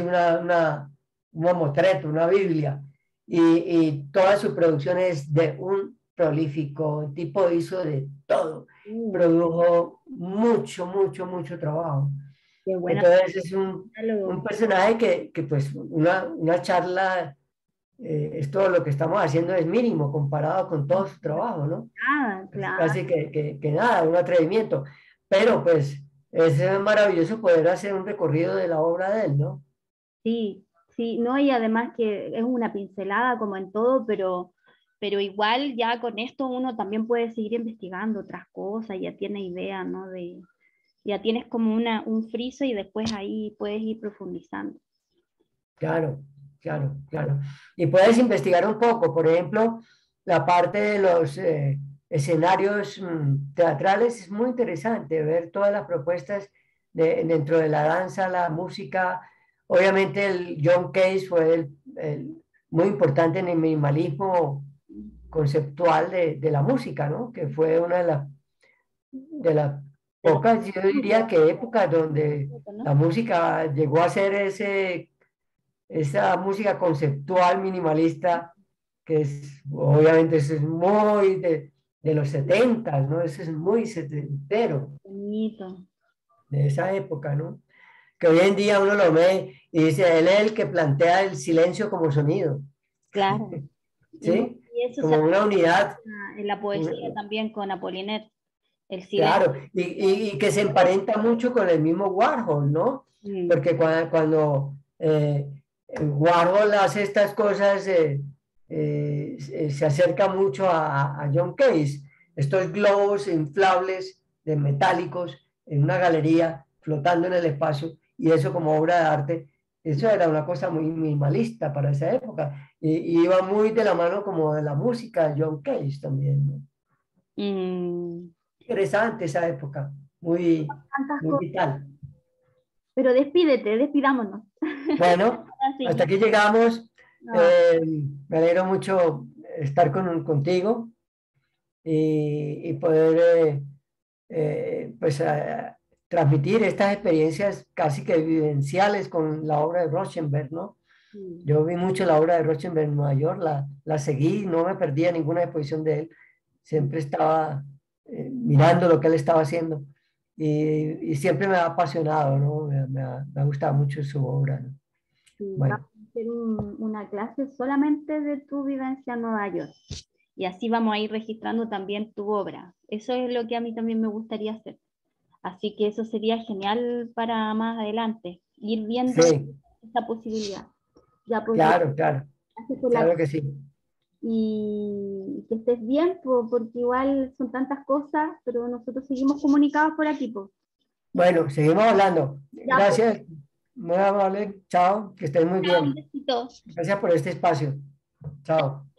un mamotreto, una Biblia. Y toda su producción es de un prolífico, el tipo hizo de todo, Mm, produjo mucho, mucho, mucho trabajo. qué bueno. Entonces es un Diálogo. personaje que pues una charla, esto lo que estamos haciendo es mínimo comparado con todo su trabajo, ¿no? Ah, Es claro. casi que nada, un atrevimiento. Pero pues es maravilloso poder hacer un recorrido de la obra de él, ¿no? Sí, sí, no, y además que es una pincelada como en todo, pero igual ya con esto uno también puede seguir investigando otras cosas, ya tiene idea, ¿no? Ya tienes como un friso y después ahí puedes ir profundizando. Claro, claro, claro. Y puedes investigar un poco, por ejemplo, la parte de los escenarios teatrales es muy interesante, ver todas las propuestas dentro de la danza, la música. Obviamente el John Cage fue muy importante en el minimalismo conceptual de la música, ¿no? Que fue una de las De los pocas, yo diría que épocas donde ¿no? la música llegó a ser esa música conceptual minimalista, que es, obviamente, eso es muy de los 70, ¿no? Eso es muy setentero Bonito, de esa época, ¿no? Que hoy en día uno lo ve y dice, él es el que plantea el silencio como sonido, claro. Y, no, ¿sí? y eso se Como una unidad, en la poesía un- también con Apollinaire, el silencio. claro, y que se emparenta mucho con el mismo Warhol, ¿no? Mm, Porque cuando Warhol hace estas cosas, se acerca mucho a John Cage, estos globos inflables de metálicos en una galería flotando en el espacio, y eso como obra de arte, eso era una cosa muy minimalista para esa época, y iba muy de la mano como de la música de John Cage también, ¿no? mm, Interesante esa época, muy, tantas muy cosas. vital. Pero despídete, despidámonos. Bueno, hasta Así aquí llegamos. no, Me alegro mucho estar contigo y poder pues, transmitir estas experiencias casi que vivenciales con la obra de Rauschenberg, ¿no? mm, Yo vi mucho la obra de Rauschenberg en Nueva York, la seguí, no me perdía ninguna exposición de él, mm, siempre estaba mirando lo que él estaba haciendo y siempre me ha apasionado, ¿no? Me ha gustado mucho su obra, ¿no? sí, Bueno, vamos a hacer una clase solamente de tu vivencia en Nueva York. Y así vamos a ir registrando también tu obra. Eso es lo que a mí también me gustaría hacer. Así que eso sería genial para más adelante, ir viendo sí, esa posibilidad. Ya, pues, claro, claro, gracias por la... claro que sí. Y que estés bien, porque igual son tantas cosas, pero nosotros seguimos comunicados por aquí, pues. Bueno, seguimos hablando. Ya, pues, Gracias, muy amable, chao, que estén muy chao, un bien. besito. Gracias por este espacio. Chao.